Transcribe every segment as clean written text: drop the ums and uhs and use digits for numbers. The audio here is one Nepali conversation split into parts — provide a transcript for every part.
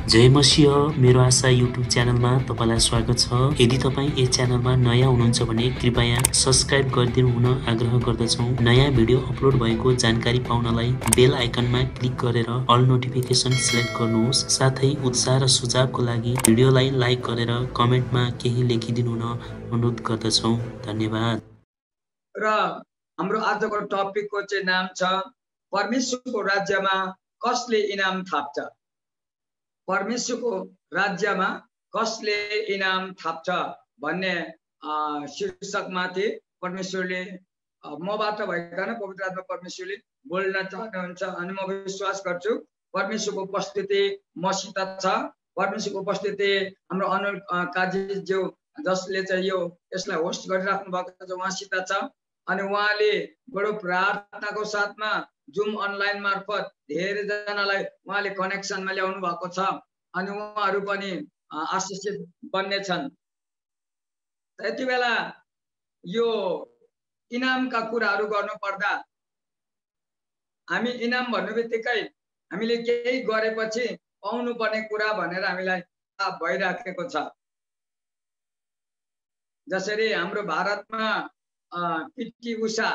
जय मसिह मेरो आशा युट्युब च्यानलमा तपाईलाई स्वागत छ। यदि तपाई यस च्यानलमा नयाँ हुनुहुन्छ भने कृपया सब्स्क्राइब गरिदिनु हुन आग्रह गर्दछौं। नयाँ भिडियो अपलोड भएको जानकारी पाउनलाई बेल आइकनमा क्लिक गरेर अल नोटिफिकेसन सिलेक्ट गर्नुहोस्। साथै उत्साह र सुझावको लागि भिडियोलाई लाइक गरेर कमेन्टमा केही लेखिदिनु हुन अनुरोध गर्दछौं। धन्यवाद। र हाम्रो आजको टपिकको चाहिँ नाम छ परमेश्वरको राज्यमा कसले इनाम थाप्छ। परमेश्वरको राज्यमा कसले इनाम थाप्छ भन्ने शीर्षकमाथि परमेश्वरले मबाट भइकन पवित्र आत्मा परमेश्वरले बोल्न चाहनुहुन्छ अनि म विश्वास गर्छु परमेश्वरको उपस्थिति मसित छ। परमेश्वरको उपस्थिति हाम्रो अनुल काजीज्यू जसले चाहिँ यसलाई होस्ट गरिराख्नु भएको छ उहाँसित छ अनि उहाँले बडो प्रार्थनाको साथमा जुम अनलाइन मार्फत धेरै जनालाई उहाँले कनेक्सनमा ल्याउनु भएको छ अनि उहाँहरू पनि आशिषित बन्ने छन्। यति बेला यो इनामका कुराहरू गर्नु पर्दा हामी इनाम भन्नुबित्तिकै हामीले केही गरेपछि पाउनु पर्ने कुरा भनेर हामीलाई थाहा भइराखेको छ। जसरी हाम्रो भारतमा पीटी उषा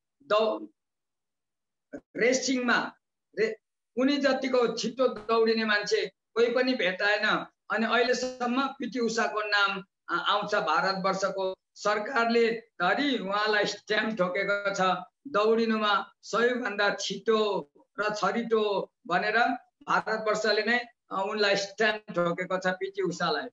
रेसिङमा उनी जतिको छिटो दौडिने मान्छे कोही पनि भेटाएन अनि अहिलेसम्म पीटी उषाको नाम आउँछ। भारतवर्षको सरकारले धरि उहाँलाई स्ट्याम्प ठोकेको छ दौडिनुमा सबैभन्दा छिटो र छरिटो भनेर भारतवर्षले नै उनलाई स्ट्याम्प ठोकेको छ पीटी उषालाई।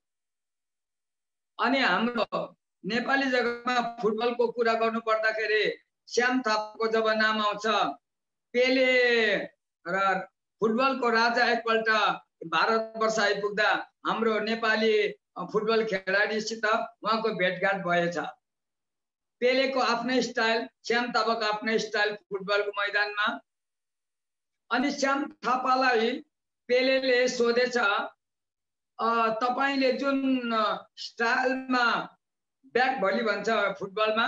अनि हाम्रो नेपाली जगतमा फुटबलको कुरा गर्नु पर्दाखेरि श्याम थापाको जब नाम आउँछ पेले र फुटबलको राजा एकपल्ट भारतवर्ष आइपुग्दा हाम्रो नेपाली फुटबल खेलाडीसित उहाँको भेटघाट भएछ। पेलेको आफ्नै स्टाइल श्याम थापाको आफ्नै स्टाइल फुटबलको मैदानमा। अनि श्याम थापालाई पेलेले सोधेछ तपाईले जुन स्टाइलमा ब्याक भली भन्छ फुटबलमा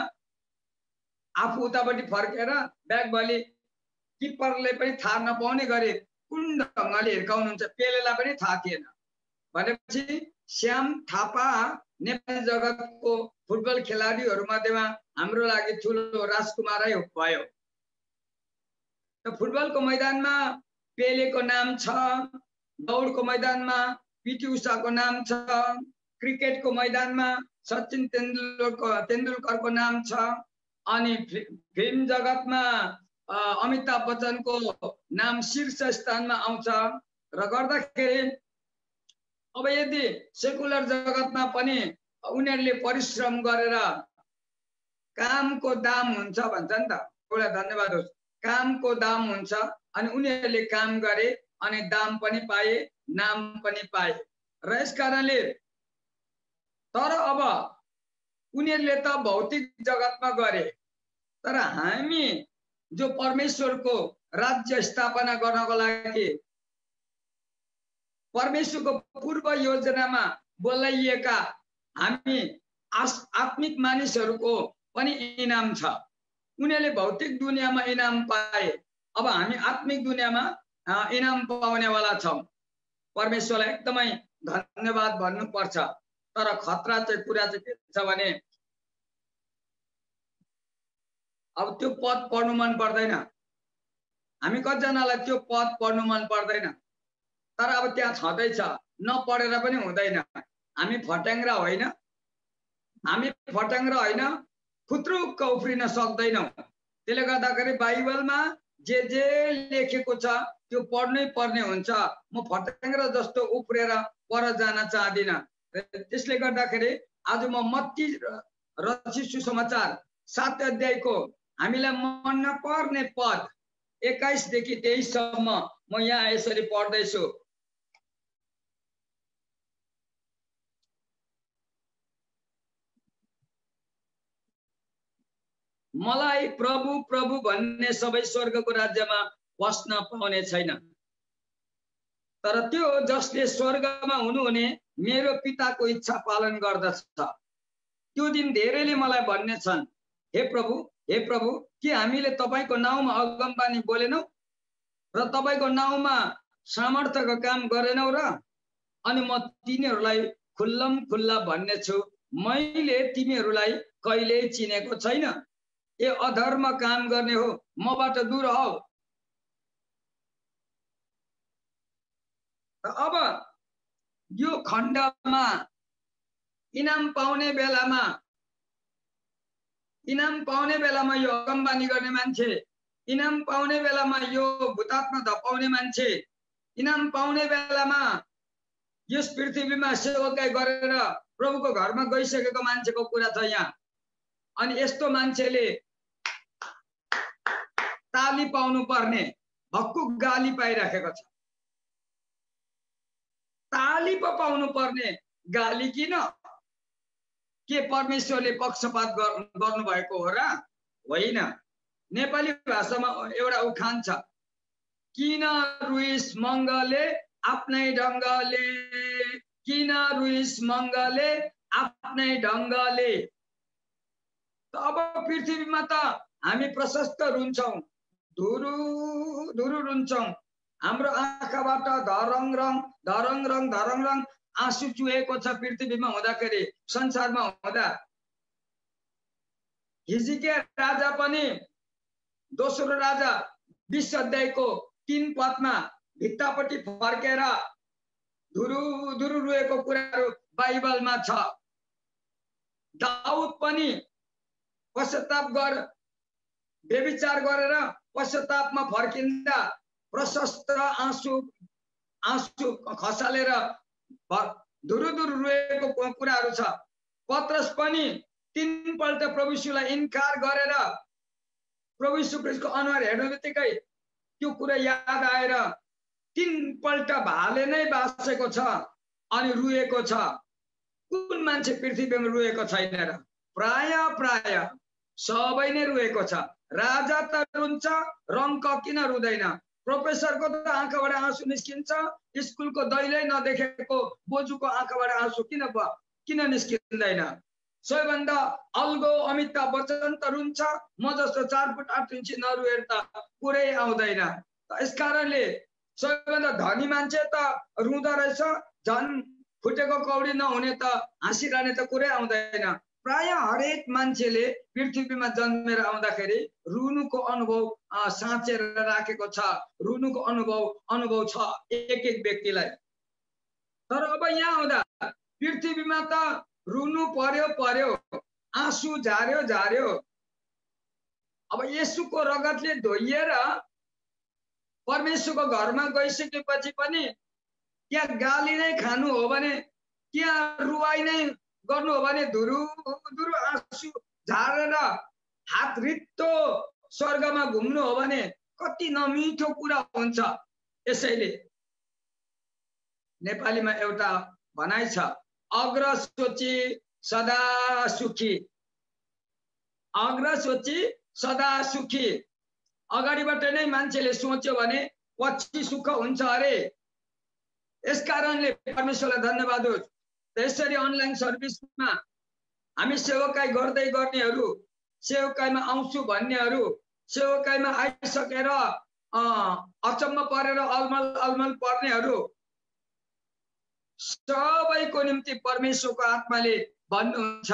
आफू उतापट्टि फर्केर ब्याक भली किपरले पनि थाहा नपाउने गरी कुन ढङ्गले हिर्काउनुहुन्छ पेलेलाई पनि थाहा थिएन भनेपछि श्याम थापा नेपाली जगतको फुटबल खेलाडीहरू मध्येमा हाम्रो लागि ठुलो राजकुमारै भयो। फुटबलको मैदानमा पेलेको नाम छ, दौडको मैदानमा पीटी उषाको नाम छ, क्रिकेटको मैदानमा सचिन तेन्दुलकरको नाम छ अनि फिल्म जगतमा अमिताभ बच्चनको नाम शीर्ष स्थानमा आउँछ। र गर्दाखेरि अब यदि सेकुलर जगतमा पनि उनीहरूले परिश्रम गरेर कामको दाम हुन्छ भन्छ नि त, एउटा धन्यवाद होस्, कामको दाम हुन्छ अनि उनीहरूले काम गरे अनि दाम पनि पाए नाम पनि पाए र यस कारणले तर अब उनीहरूले त भौतिक जगतमा गरे तर हामी जो परमेश्वरको राज्य स्थापना गर्नको लागि परमेश्वरको पूर्व योजनामा बोलाइएका हामी आत्मिक मानिसहरूको पनि इनाम छ। उनीहरूले भौतिक दुनियाँमा इनाम पाए अब हामी आत्मिक दुनियाँमा इनाम पाउनेवाला छौँ। परमेश्वरलाई एकदमै धन्यवाद भन्नुपर्छ। तर खतरा चाहिँ कुरा चाहिँ के छ भने अब त्यो पद पढ्नु मन पर्दैन। हामी कतिजनालाई त्यो पद पढ्नु मन पर्दैन तर अब त्यहाँ छँदैछ नपढेर पनि हुँदैन। हामी फट्याङ्ग्रा होइन, हामी फट्याङ्ग्रा होइन, खुत्रुक्क उफ्रिन सक्दैनौँ। त्यसले गर्दाखेरि बाइबलमा जे लेखेको छ त्यो पढ्नै पर्ने हुन्छ। म फट्याङ्ग्रा जस्तो उफ्रेर पर जान चाहदिनँ। त्यसले गर्दाखेरि आज म मत्ती रचित सुसमाचार 7 अध्यायको हामीलाई मन नपर्ने पद 21 देखि 23 सम्म म यहाँ यसरी पढ्दैछु। मलाई प्रभु प्रभु भन्ने सबै स्वर्गको राज्यमा पस्न पाउने छैन, तर त्यो जसले स्वर्गमा हुनुहुने मेरो पिताको इच्छा पालन गर्दछ। त्यो दिन धेरैले मलाई भन्ने छन् हे प्रभु के हामीले तपाईको नाउँमा अगमबानी बोलेनौ र तपाईको नाउँमा सामर्थ्यको काम गरेनौ र अनि म तिनीहरूलाई खुल्लम खुल्ला भन्ने छु, मैले तिमीहरूलाई कहिल्यै चिनेको छैन। ए अधर्म काम गर्ने हो, मबाट दूर हौ। अब यो खण्डमा इनाम पाउने बेलामा यो अगमबानी गर्ने मान्छे, इनाम पाउने बेलामा यो भूतात्मा धपाउने मान्छे, इनाम पाउने बेलामा यस पृथ्वीमा सेवकाई गरेर प्रभुको घरमा गइसकेको मान्छेको कुरा छ यहाँ। अनि यस्तो मान्छेले ताली पाउनु पर्ने, हक्कु गाली पाइराखेको छ। ताली पो पाउनु पर्ने, गाली किन? के परमेश्वरले पक्षपात गर्नु भएको हो र? होइन। नेपाली भाषामा एउटा उखान छ, किन रुइस मङ्गले आफ्नै ढङ्गले, किन रुइस मङ्गले आफ्नै ढङ्गले। अब पृथ्वीमा त हामी प्रशस्त रुन्छौं, धुरु धुरु रुन्छौं। हाम्रो आँखाबाट धरङ रङ आँसु चुहेको छ पृथ्वीमा हुँदाखेरि, संसारमा हुँदा। हिजकिया राजा पनि दोस्रो राजा 20 अध्यायको 3 पदमा भित्तापट्टि फर्केर धुरु धुरु रुएको कुराहरू बाइबलमा छ। दाउद पनि पश्चाताप व्यभिचार गरेर पश्चातापमा फर्किँदा प्रशस्त आँसु खसालेर धुरु धुरु रुएको कुराहरू छ। पत्रस पनि 3 पल्ट प्रभु यीशुलाई इन्कार गरेर प्रभु यीशु ख्रीष्टको अनुहार हेर्नु बित्तिकै त्यो कुरा याद आएर 3 पल्ट भाले नै बासेको छ अनि रुएको छ। कुन मान्छे पृथ्वीमा रुएको छैन र? प्राय सबै नै रुएको छ। राजा त रुन्छ, रङ्क किन रुँदैन? प्रोफेसरको त आँखाबाट आँसु निस्किन्छ, स्कुलको दैलै नदेखेको बोजूको आँखाबाट आँसु किन निस्किँदैन? सबैभन्दा अल्गो अमिताभ बच्चन त रुन्छ, म जस्तो 4 फुट 8 इन्ची नरुएर त कुरै आउँदैन। यस कारणले सबैभन्दा धनी मान्छे त रुँदो रहेछ, झन् फुटेको कौडी नहुने त हाँसिरहने त कुरै आउँदैन। प्राय हरेक मान्छेले पृथ्वीमा जन्मेर आउँदाखेरि रुनुको अनुभव साँचेर राखेको छ, रुनुको अनुभव छ एक व्यक्तिलाई। तर अब यहाँ आउँदा पृथ्वीमा त रुनु पर्यो, आँसु झार्यो। अब येशूको रगतले धोइएर परमेश्वरको घरमा गइसकेपछि पनि त्यहाँ गाली नै खानु हो भने, त्यहाँ रुवाई नै गर्नु हो भने, धुरु धुरु आँसु झारेर हात रित्तो स्वर्गमा घुम्नु हो भने कति नमिठो कुरा हुन्छ। यसैले नेपालीमा एउटा भनाइ छ, अग्र सोची सदा सुखी। अग्र सोची सदा सुखी। अगाडिबाट नै मान्छेले सोच्यो भने पछि सुख हुन्छ अरे। यस कारणले परमेश्वरलाई धन्यवाद होस्। त्यसरी अनलाइन सर्भिसमा हामी सेवकाई गर्दै गर्नेहरू, सेवकाईमा आउँछु भन्नेहरू, सेवकाईमा आइसकेर अचम्म परेर अलमल पर्नेहरू सबैको निम्ति परमेश्वरको आत्माले भन्नुहुन्छ,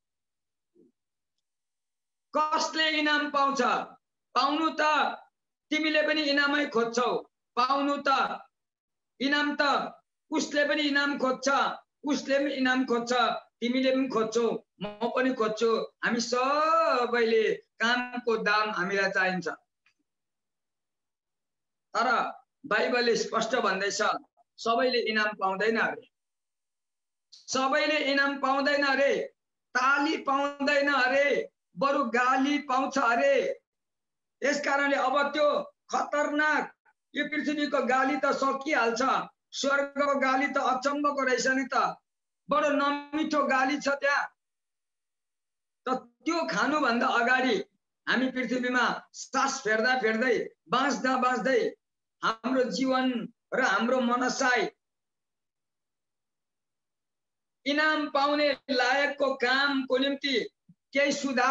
कसले इनाम पाउँछ? पाउनु त तिमीले पनि इनामै खोज्छौ, पाउनु त इनाम त उसले पनि इनाम खोज्छ, उसले पनि इनाम खोज्छ, तिमीले पनि खोज्छौ, म पनि खोज्छु। हामी सबैले कामको दाम हामीलाई चाहिन्छ। तर बाइबलले स्पष्ट भन्दैछ, सबैले इनाम पाउँदैन अरे, सबैले इनाम पाउँदैन अरे, ताली पाउँदैन अरे, बरु गाली पाउँछ अरे। यस कारणले अब त्यो खतरनाक यो पृथ्वीको गाली त सकिहाल्छ, स्वर्गको गाली त अचम्मको रहेछ नि त, बडो नमिठो गाली छ त्यहाँ। त त्यो खानुभन्दा अगाडि हामी पृथ्वीमा सास फेर्दै बाँच्दै हाम्रो जीवन र हाम्रो मनसाय इनाम पाउने लायकको कामको निम्ति केही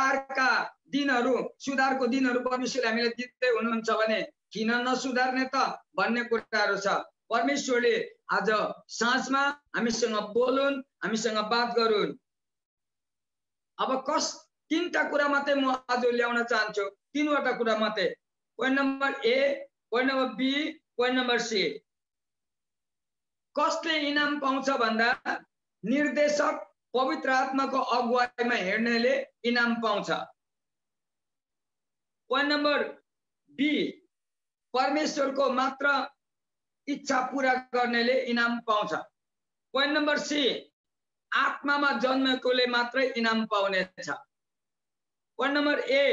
सुधारको दिनहरू परमेश्वरले हामीलाई दिँदै हुनुहुन्छ भने किन नसुधार्ने त भन्ने कुराहरू छ। परमेश्वरले आज साँझमा हामीसँग बोलुन्, हामीसँग बात गरून्। अब तीनटा कुरा मात्रै म आज ल्याउन चाहन्छु, तीनवटा कुरा मात्रै। Point number A, point number B, point number C. कसले इनाम पाउँछ भन्दा निर्देशक पवित्र आत्माको अगुवाईमा हिँड्नेले इनाम पाउँछ। पोइन्ट नम्बर बी, परमेश्वरको मात्र इच्छा पूरा गर्नेले इनाम पाउँछ। पोइन्ट नम्बर सी, आत्मामा जन्मेकोले मात्रै इनाम पाउनेछ। पोइन्ट नम्बर ए,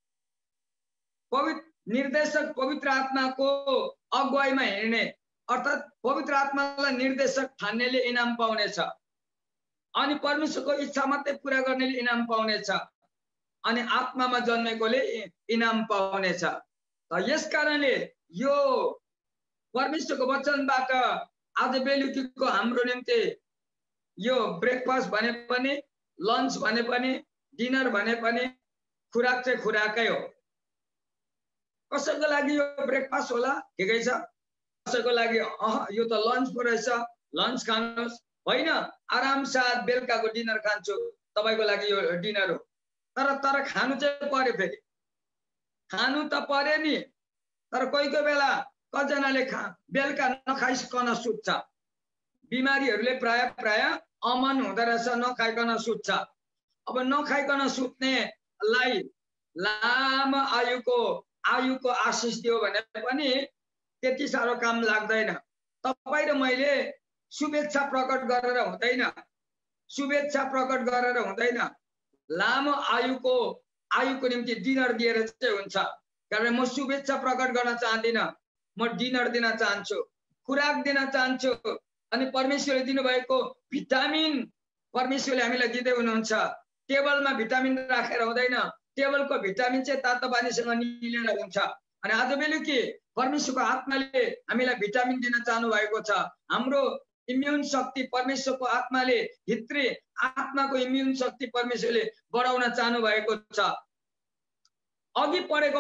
निर्देशक पवित्र आत्माको अगुवाईमा हिँड्ने अर्थात् पवित्र आत्मालाई निर्देशक ठान्नेले इनाम पाउनेछ। अनि परमेश्वरको इच्छा मात्रै पूरा गर्नेले इनाम पाउनेछ। अनि आत्मामा जन्मेकोले इनाम पाउनेछ। यसकारणले यो परमेश्वरको वचनबाट आज बेलुकीको हाम्रो निम्ति यो ब्रेकफास्ट भने पनि, लन्च भने पनि, डिनर भने पनि खुराक चाहिँ खुराकै हो। कसैको लागि यो ब्रेकफास्ट होला, ठिकै छ। कसैको लागि यो त लन्च पो रहेछ, लन्च खानुहोस्। होइन, आरामसाथ बेलुकाको डिनर खान्छु, तपाईँको लागि यो डिनर हो। तर खानु चाहिँ पर्यो, फेरि खानु त पर्यो नि। तर कोही कोही बेला कतिजनाले बेलुका नखाइकन सुत्छ। बिमारीहरूले प्राय अमन हुँदो रहेछ, नखाइकन सुत्छ। अब नखाइकन सुत्नेलाई लामो आयुको आशिष दियो भने पनि त्यति साह्रो काम लाग्दैन। तपाईँ र मैले शुभेच्छा प्रकट गरेर हुँदैन, शुभेच्छा प्रकट गरेर हुँदैन। लामो आयुको निम्ति डिनर दिएर चाहिँ हुन्छ। कारण म शुभेच्छा प्रकट गर्न चाहदिनँ, म डिनर दिन चाहन्छु, खुराक दिन चाहन्छु। अनि परमेश्वरले दिनुभएको भिटामिन परमेश्वरले हामीलाई दिँदै हुनुहुन्छ। टेबलमा भिटामिन राखेर हुँदैन, टेबलको भिटामिन चाहिँ तातो पानीसँग निलेर हुन्छ। अनि आज बेलुकी परमेश्वरको आत्माले हामीलाई भिटामिन दिन चाहनु भएको छ। हाम्रो इम्युन शक्ति परमेश्वरको आत्माले, भित्री आत्माको इम्युन शक्ति परमेश्वरले बढाउन चाहनु भएको छ। अघि पढेको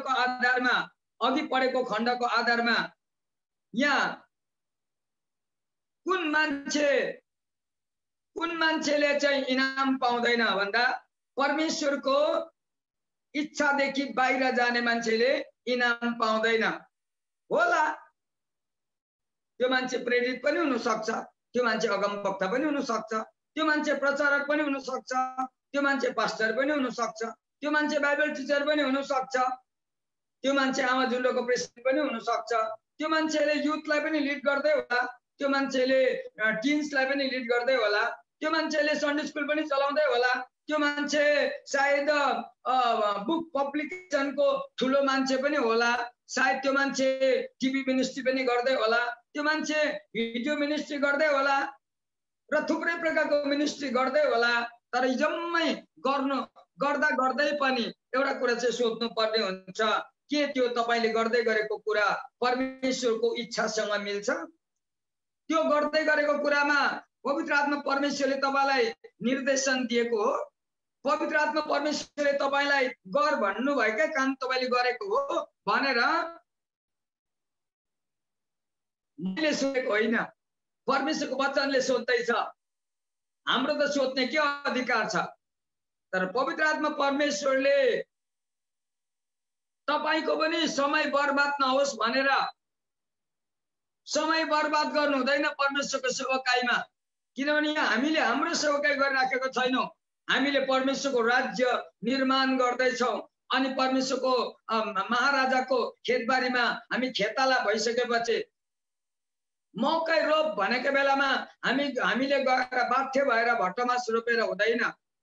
खण्डको आधारमा यहाँ कुन मान्छेले चाहिँ इनाम पाउँदैन भन्दा परमेश्वरको इच्छादेखि बाहिर जाने मान्छेले इनाम पाउँदैन होला। त्यो मान्छे प्रेरित पनि हुन सक्छ, त्यो मान्छे अगमवक्ता पनि हुन सक्छ, त्यो मान्छे प्रचारक पनि हुन सक्छ, त्यो मान्छे पास्टर पनि हुन सक्छ, त्यो मान्छे बाइबल टिचर पनि हुन सक्छ, त्यो मान्छे आमा जुल्लोको प्रेसिडेन्ट पनि हुन सक्छ, त्यो मान्छेले युथलाई पनि लिड गर्दै होला, त्यो मान्छेले टिन्सलाई पनि लिड गर्दै होला, त्यो मान्छेले सन्डे स्कुल पनि चलाउँदै होला, त्यो मान्छे सायद बुक पब्लिकेसनको ठुलो मान्छे पनि होला, सायद त्यो मान्छे टिभी मिनिस्ट्री पनि गर्दै होला, त्यो मान्छे भिडियो मिनिस्ट्री गर्दै होला र थुप्रै प्रकारको मिनिस्ट्री गर्दै होला। तर जम्मै गर्दा गर्दै पनि एउटा कुरा चाहिँ सोध्नु पर्ने हुन्छ, के त्यो तपाईले गर्दै गरेको कुरा परमेश्वरको इच्छासँग मिल्छ? त्यो गर्दै गरेको कुरामा पवित्र आत्मा परमेश्वरले तपाईलाई निर्देशन दिएको हो? पवित्र आत्मा परमेश्वरले तपाईलाई गर भन्नु भएकै काम तपाईले गरेको हो भनेर मैले सोधेको होइन, परमेश्वरको वचनले सोध्दैछ। हाम्रो त सोध्ने के अधिकार छ? तर पवित्र आत्मा परमेश्वरले तपाईको पनि समय बर्बाद नहोस् भनेर समय बर्बाद गर्नु हुँदैन परमेश्वरको सेवकाईमा। किनभने हामीले हाम्रो सेवकाई गरिराखेको छैनौँ, हामीले परमेश्वरको राज्य निर्माण गर्दैछौँ। अनि परमेश्वरको महाराजाको खेतबारीमा हामी खेताला भइसकेपछि मकै रोप भनेको बेलामा हामीले गएर बाठ्य भएर भट्टमास रोपेर हुँदैन।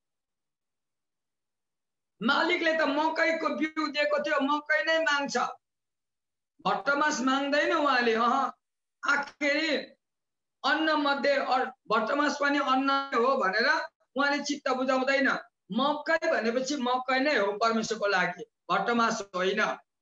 मालिकले त मकैको बिउ दिएको थियो, मकै नै माग्छ, भट्टमास माग्दैन उहाँले। आखिरी अन्न मध्ये भट्टमास पनि अन्न हो भनेर उहाँले चित्त बुझाउँदैन। मकै भनेपछि मकै नै हो परमेश्वरको लागि, भट्टमास होइन।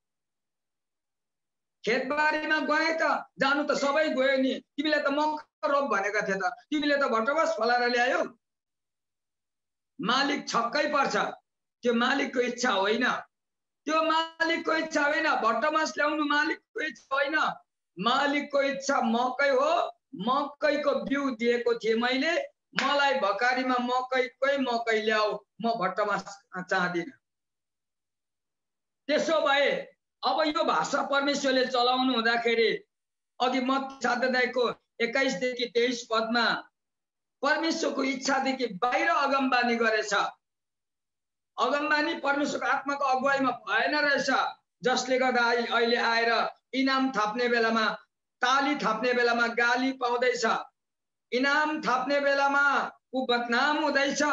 खेतबारीमा गए त जानु त सबै गयो नि, तिमीले त मकै रोप भनेका थिए त, तिमीले त भट्टमास फलाएर ल्यायौ। मालिक छक्कै पर्छ। त्यो मालिकको इच्छा होइन, त्यो मालिकको इच्छा होइन। भट्टमास ल्याउनु मालिकको इच्छा होइन, मालिकको इच्छा मकै हो मकैको बिउ दिएको थिएँ मैले, मलाई भकारीमा मकै ल्याऊ, म भट्टमा चाहदिन। त्यसो भए अब यो भाषा परमेश्वरले चलाउनु हुँदाखेरि अघि मत्ती 21 देखि 23 पदमा परमेश्वरको इच्छादेखि बाहिर अगमबानी गरेछ। अगमबानी परमेश्वरको आत्माको अगुवाईमा भएन रहेछ, जसले गर्दा अहिले आएर इनाम थाप्ने बेलामा, ताली थाप्ने बेलामा गाली पाउँदैछ, इनाम थाप्ने बेलामा ऊ बदनाम हुँदैछ।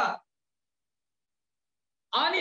अनि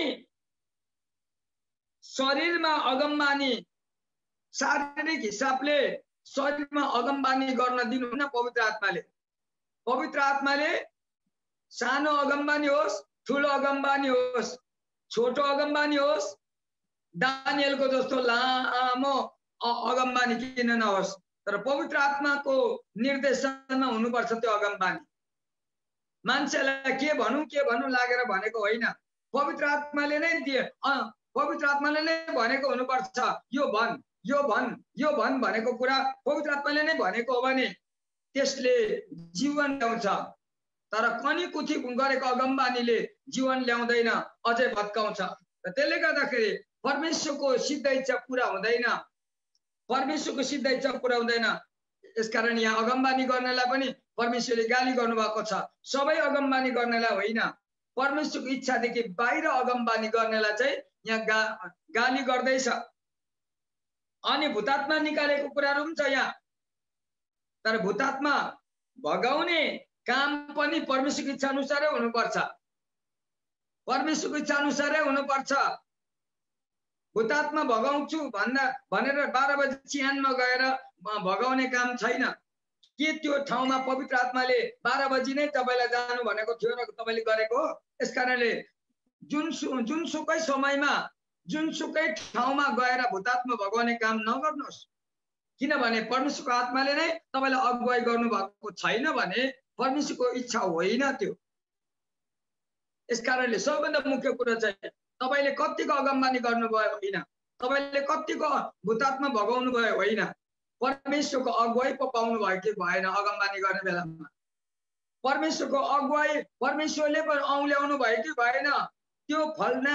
शरीरमा अगमबानी, शारीरिक हिसाबले शरीरमा अगमबानी गर्न दिनुहुन्न पवित्र आत्माले। पवित्र आत्माले सानो अगमबानी होस्, ठुलो अगमबानी होस्, छोटो अगमबानी होस्, दानियलको जस्तो लामो अगमबानी किन नहोस्, तर पवित्र आत्माको निर्देशनमा हुनुपर्छ त्यो अगमबानी। मान्छेलाई के भनौँ लागेर भनेको होइन, पवित्र आत्माले नै दिए, पवित्र आत्माले नै भनेको हुनुपर्छ। यो भन, यो भन, यो भन भनेको कुरा पवित्र आत्माले नै भनेको हो भने त्यसले जीवन ल्याउँछ। तर कनीकुथी गरेको अगमबानीले जीवन ल्याउँदैन, अझै भत्काउँछ। र त्यसले गर्दाखेरि परमेश्वरको सिद्ध इच्छा पूरा हुँदैन, परमेश्वरको सिद्ध इच्छा पूरा हुँदैन। यसकारण यहाँ अगमबानी गर्नेलाई पनि परमेश्वरले गाली गर्नुभएको छ। सबै अगमबानी गर्नेलाई होइन, परमेश्वरको इच्छादेखि बाहिर अगमबानी गर्नेलाई चाहिँ यहाँ गाली गर्दैछ। अनि भूतात्मा निकालेको कुराहरू पनि छ यहाँ, तर भूतात्मा भगाउने काम पनि परमेश्वरको इच्छा अनुसारै हुनुपर्छ, परमेश्वरको इच्छा अनुसारै हुनुपर्छ। भूतात्मा भगाउँछु भनेर 12 बजी चिहानमा गएर भगाउने काम छैन। के त्यो ठाउँमा पवित्र आत्माले 12 बजी नै तपाईलाई जानु भनेको थियो र तपाईले गरेको हो? यसकारणले जुनसुकै समयमा जुनसुकै ठाउँमा गएर भूतात्मा भगाउने काम नगर्नुहोस्, किनभने परमेश्वरको आत्माले नै तपाईलाई अगुवाई गर्नु भएको छैन भने परमेश्वरको इच्छा होइन त्यो। यसकारणले सबैभन्दा मुख्य कुरा चाहिँ तपाईले कतिको अगमबानी गर्नुभयो होइन, तपाईले कतिको भूतात्मा भगाउनु भयो होइन, परमेश्वरको अगुवाई पो पाउनु भयो कि भएन। अगमबानी गर्ने बेलामा परमेश्वरको अगुवाई परमेश्वरले पनि औल्याउनु भयो कि भएन। त्यो फलना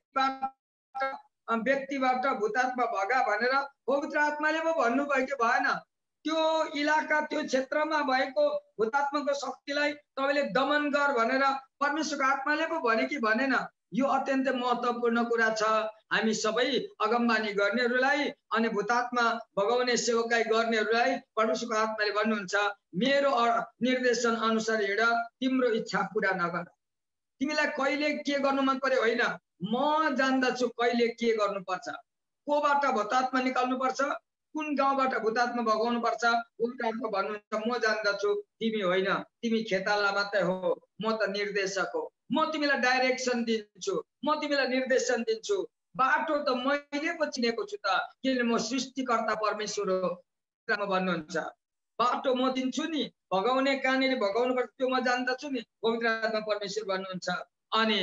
व्यक्तिबाट भूतात्मा भगा भनेर पवित्र आत्माले पो भन्नुभयो कि भएन। त्यो इलाका, त्यो क्षेत्रमा भएको भूतात्माको शक्तिलाई तपाईले दमन गर भनेर परमेश्वरको आत्माले पो भने कि भनेन। यो अत्यन्तै महत्त्वपूर्ण कुरा छ। हामी सबै अगमबानी गर्नेहरूलाई अनि भूतात्मा भगाउने सेवकाई गर्नेहरूलाई परमेश्वरको आत्माले भन्नुहुन्छ, मेरो निर्देशन अनुसार हिँड, तिम्रो इच्छा पूरा नगर। तिमीलाई कहिले के गर्नु मन पर्यो होइन, म जान्दछु कहिले के गर्नुपर्छ, कोबाट भूतात्मा निकाल्नु पर्छ, कुन गाउँबाट भूतात्मा भगाउनु पर्छ। पवित्र आत्मा भन्नुहुन्छ, म जान्दछु, तिमी होइन, तिमी खेताला मात्रै हो, म त निर्देशक हो। म तिमीलाई डाइरेक्सन दिन्छु, म तिमीलाई निर्देशन दिन्छु। बाटो त मैले पो चिनेको छु त, किनभने म सृष्टिकर्ता परमेश्वर हो भन्नुहुन्छ। बाटो म दिन्छु नि, भगाउने कहाँनिर भगाउनु पर्छ त्यो म जान्दछु नि, पवित्र आत्मा परमेश्वर भन्नुहुन्छ। अनि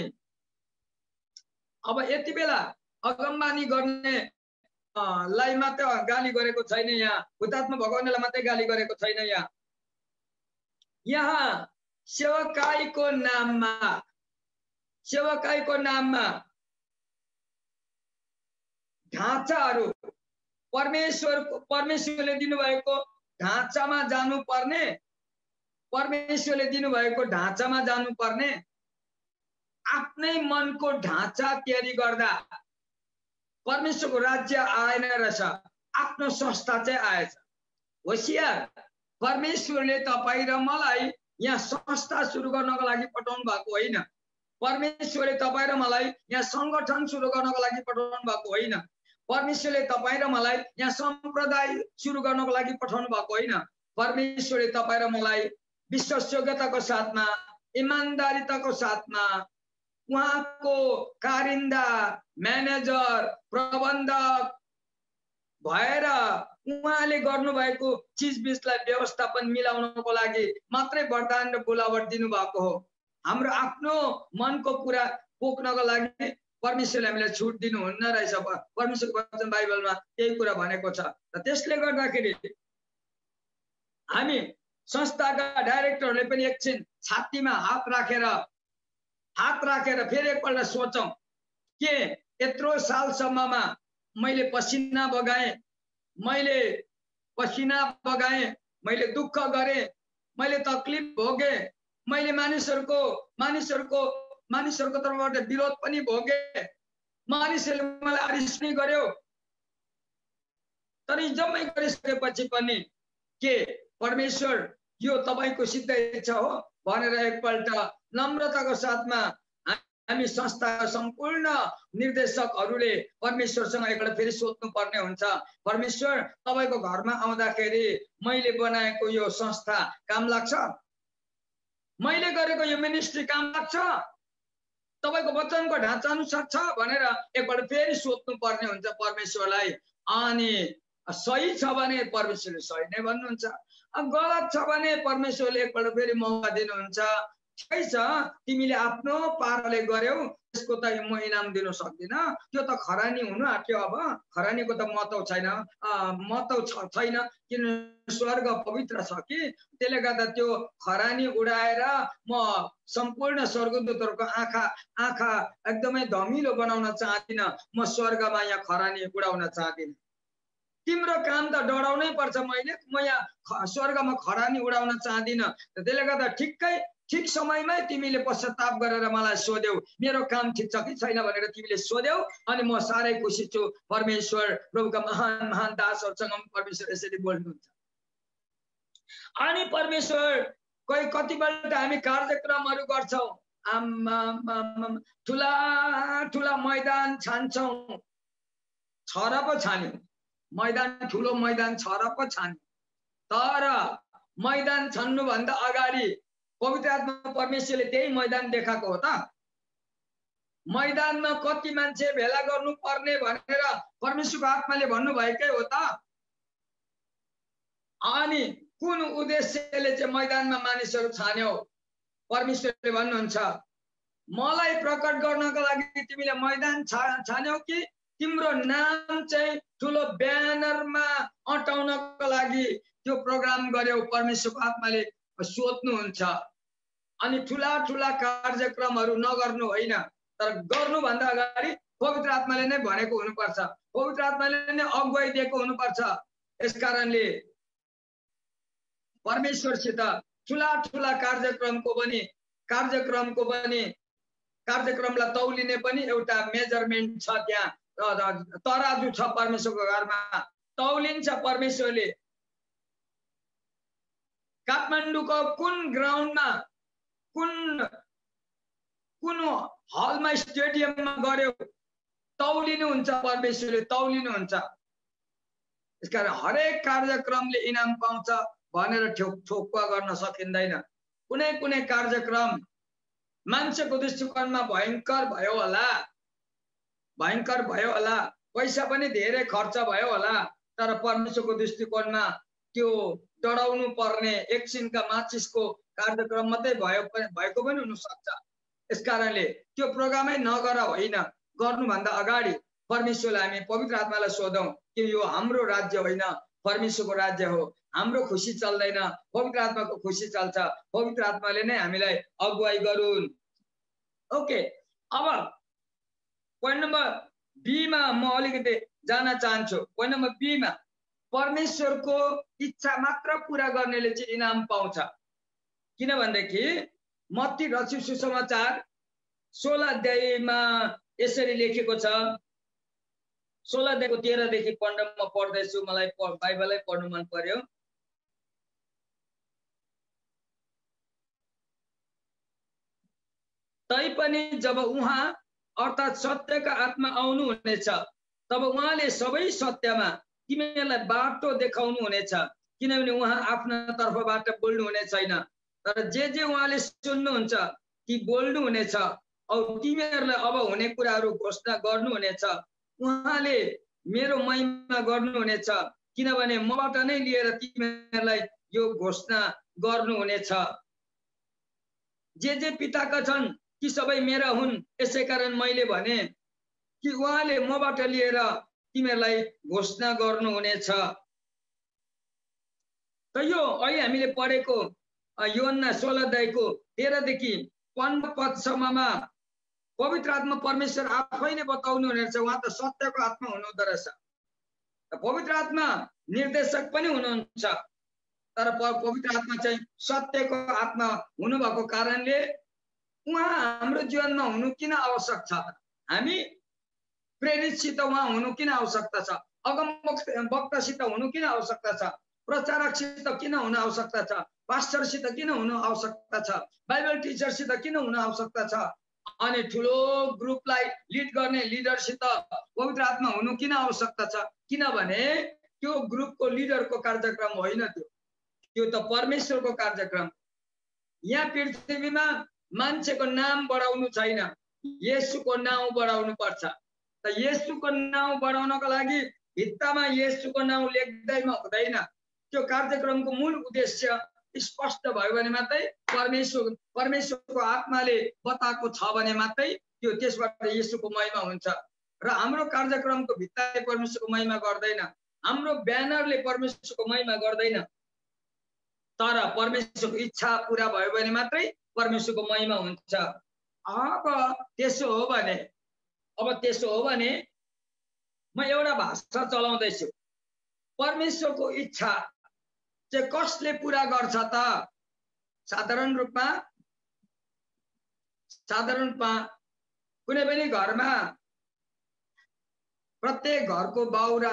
अब यति बेला अगमबानी गर्ने लाई मात्र गाली गरेको छैन, यहाँ भूतात्मा भगाउनेलाई मात्रै गाली गरेको छैन। यहाँ सेवकाईको नाममा ढाँचाहरू परमेश्वरले दिनुभएको ढाँचामा जानुपर्ने, परमेश्वरले दिनुभएको ढाँचामा जानुपर्ने, आफ्नै मनको ढाँचा तयारी गर्दा परमेश्वरको राज्य आएन रहेछ, आफ्नो संस्था चाहिँ आएछ। होशियार, परमेश्वरले तपाईँ र मलाई यहाँ संस्था सुरु गर्नको लागि पठाउनु भएको होइन, परमेश्वरले तपाईँ र मलाई यहाँ संगठन सुरु गर्नको लागि पठाउनु भएको होइन, परमेश्वरले तपाईँ र मलाई यहाँ सम्प्रदाय सुरु गर्नको लागि पठाउनु भएको होइन। परमेश्वरले तपाईँ र मलाई विश्वासयोग्यताको साथमा, इमानदारिताको साथमा, उहाँको कारिन्दा, म्यानेजर, प्रबन्धक भएर उहाँले गर्नुभएको चिजबिजलाई व्यवस्थापन मिलाउनको लागि मात्रै वरदान र बोलावट दिनुभएको हो। हाम्रो आफ्नो मनको कुरा पोख्नको लागि परमेश्वरले हामीलाई छुट दिनुहुन्न रहेछ। परमेश्वरको वचन बाइबलमा त्यही कुरा भनेको छ। र त्यसले गर्दाखेरि हामी संस्थाका डाइरेक्टरहरूले पनि एकछिन छातीमा हात राखेर फेरि एकपल्ट सोचौं के यत्रो सालसम्ममा मैले पसिना बगाएँ, मैले दुःख गरेँ, मैले तकलिफ भोगे, मैले मानिसहरूको तर्फबाट विरोध पनि भोगे, मानिसहरूले मलाई आरिस पनि गर्यो, तर जम्मै गरिसकेपछि पनि के परमेश्वर यो तपाईको सिद्ध इच्छा हो भनेर एकपल्ट नम्रताको साथमा हामी संस्थाका सम्पूर्ण निर्देशकहरूले परमेश्वरसँग एकपल्ट फेरि सोध्नु पर्ने हुन्छ। परमेश्वर तपाईको घरमा आउँदाखेरि मैले बनाएको यो संस्था काम लाग्छ, मैले गरेको यो मिनिस्ट्री काम लाग्छ, तपाईको वचनको ढाँचा अनुसार छ भनेर एकपल्ट फेरि सोध्नु पर्ने हुन्छ परमेश्वरलाई। अनि सही छ भने परमेश्वरले सही नै भन्नुहुन्छ, गलत छ भने परमेश्वरले एकपल्ट फेरि मौका दिनुहुन्छ। ठिकै छ, तिमीले आफ्नो पाराले गर्यौ, त्यसको त म इनाम दिन सक्दिन, त्यो त खरानी हुनु आट्यो। अब खरानीको त महत्त्व छैन, किन स्वर्ग पवित्र छ कि, त्यसले गर्दा त्यो खरानी उडाएर म सम्पूर्ण स्वर्गदूतहरूको आँखा एकदमै धमिलो बनाउन चाहदिन, म स्वर्गमा यहाँ खरानी उडाउन चाहदिन। तिम्रो काम त डराउनै पर्छ, म यहाँ स्वर्गमा खरानी उडाउन चाहदिन। त्यसले गर्दा ठिक समयमै तिमीले पश्चाताप गरेर मलाई सोध्यौ, मेरो काम ठिक छ कि छैन भनेर तिमीले सोध्यौ, अनि म साह्रै खुसी छु। परमेश्वर प्रभुका महान दासहरूसँग परमेश्वर यसरी बोल्नुहुन्छ। अनि परमेश्वर कतिपल्ट हामी कार्यक्रमहरू गर्छौं, ठुला मैदान छान्छौं, छर पो छान्यौं, ठुलो मैदान छर पो छान्यौं, तर मैदान छान्नुभन्दा अगाडि पवित्र आत्मा परमेश्वरले त्यही मैदान देखाएको हो त। मैदानमा कति मान्छे भेला गर्नु पर्ने भनेर परमेश्वरको आत्माले भन्नुभएकै हो त। अनि कुन उद्देश्यले चाहिँ मैदानमा मानिसहरू छान्यौ? परमेश्वरले भन्नुहुन्छ, मलाई प्रकट गर्नको लागि तिमीले मैदान छान्यौ कि तिम्रो नाम चाहिँ ठुलो ब्यानरमा अटाउनको लागि त्यो प्रोग्राम गर्यौ? परमेश्वरको आत्माले सोध्नुहुन्छ। अनि ठुला कार्यक्रमहरू नगर्नु होइन, तर गर्नुभन्दा अगाडि पवित्र आत्माले नै भनेको हुनुपर्छ, पवित्र आत्माले नै अगुवाई दिएको हुनुपर्छ। यसकारणले परमेश्वरसित ठुला कार्यक्रमलाई तौलिने पनि एउटा मेजरमेन्ट छ, त्यहाँ तराजु छ परमेश्वरको घरमा, तौलिन्छ परमेश्वरले। काठमाडौँको कुन ग्राउन्डमा कुन हलमा स्टेडियममा गर्यो, तौलिनुहुन्छ परमेश्वरले, तौलिनुहुन्छ। यसकारण हरेक कार्यक्रमले इनाम पाउँछ भनेर ठोक्वा गर्न सकिँदैन। कुनै कार्यक्रम मान्छेको दृष्टिकोणमा भयंकर भयो होला, पैसा पनि धेरै खर्च भयो होला, तर परमेश्वरको दृष्टिकोणमा त्यो डराउनु पर्ने एकछिनका माचिसको कार्यक्रम मात्रै भएको पनि हुन सक्छ। यसकारणले त्यो प्रोग्रामै नगर होइन, गर्नुभन्दा अगाडि परमेश्वरलाई हामी पवित्र आत्मालाई सोधौं कि यो हाम्रो राज्य होइन, परमेश्वरको राज्य हो। हाम्रो खुसी चल्दैन, पवित्र आत्माको खुसी चल्छ। पवित्र आत्माले नै हामीलाई अगुवाई गरून्। ओके, अब पोइन्ट नम्बर बी मा म अलिकति जान चाहन्छु। पोइन्ट नम्बर बी मा परमेश्वरको इच्छा मात्र पूरा गर्नेले चाहिँ इनाम पाउँछ। किनभनेदेखि मत्ती रचित सुसमाचार 16 अध्यायमा यसरी लेखेको छ। 16 अध्यायको 13 देखि 15 म पढ्दैछु, मलाई बाइबलै पढ्नु मन पर्यो। तैपनि जब उहाँ अर्थात् सत्यका आत्मा आउनु हुनेछ, तब उहाँले सबै सत्यमा तिमीहरूलाई बाटो देखाउनु हुनेछ, किनभने उहाँ आफ्नो तर्फबाट बोल्नु हुने छैन, तर जे उहाँले सुन्नुहुन्छ ती बोल्नु हुनेछ, औ तिमीहरूलाई अब हुने कुराहरू घोषणा गर्नु हुनेछ। उहाँले मेरो महिमा गर्नु हुनेछ, किनभने मबाट नै लिएर तिमीहरूलाई यो घोषणा गर्नु हुनेछ। जे पिताका छन् ती सबै मेरा हुन्, यसैकारण मैले भने कि उहाँले मबाट लिएर तिमीहरूलाई घोषणा गर्नु हुनेछ। त यो अहिले हामीले पढेको योहन्ना 16 अध्यायको 13 देखि 15 पदसम्ममा पवित्र आत्मा परमेश्वर आफैले बताउनु हुनेछ। उहाँ त सत्यको आत्मा हुनुहुँदो रहेछ। पवित्र आत्मा निर्देशक पनि हुनुहुन्छ, तर पवित्र आत्मा चाहिँ सत्यको आत्मा हुनुभएको कारणले उहाँ हाम्रो जीवनमा हुनु किन आवश्यक छ? हामी प्रेरितसित उहाँ हुनु किन आवश्यकता छ? अगमवक्तासित हुनु किन आवश्यकता छ? प्रचारकसित किन हुनु आवश्यकता छ? पास्टरसित किन हुनु आवश्यकता छ? बाइबल टिचरसित किन हुनु आवश्यकता छ? अनि ठुलो ग्रुपलाई लिड गर्ने लिडरसित पवित्र आत्मा हुनु किन आवश्यकता छ? किनभने त्यो ग्रुपको लिडरको कार्यक्रम होइन, त्यो त परमेश्वरको कार्यक्रम। यहाँ पृथ्वीमा मान्छेको नाम बढाउनु छैन, येशूको नाउँ बढाउनु पर्छ। त येशूको नाउँ बढाउनको लागि भित्तामा येशूको नाउँ लेख्दैमा हुँदैन। त्यो कार्यक्रमको मूल उद्देश्य स्पष्ट भयो भने मात्रै, परमेश्वरको आत्माले बताएको छ भने मात्रै त्यो त्यसबाट येशूको महिमा हुन्छ। र हाम्रो कार्यक्रमको भित्ताले परमेश्वरको महिमा गर्दैन, हाम्रो ब्यानरले परमेश्वरको महिमा गर्दैन, तर परमेश्वरको इच्छा पूरा भयो भने मात्रै परमेश्वरको महिमा हुन्छ। अब त्यसो हो भने म एउटा भाषा चलाउँदैछु। परमेश्वरको इच्छा चाहिँ कसले पूरा गर्छ त? साधारण रूपमा कुनै पनि घरमा प्रत्येक घरको बाउ र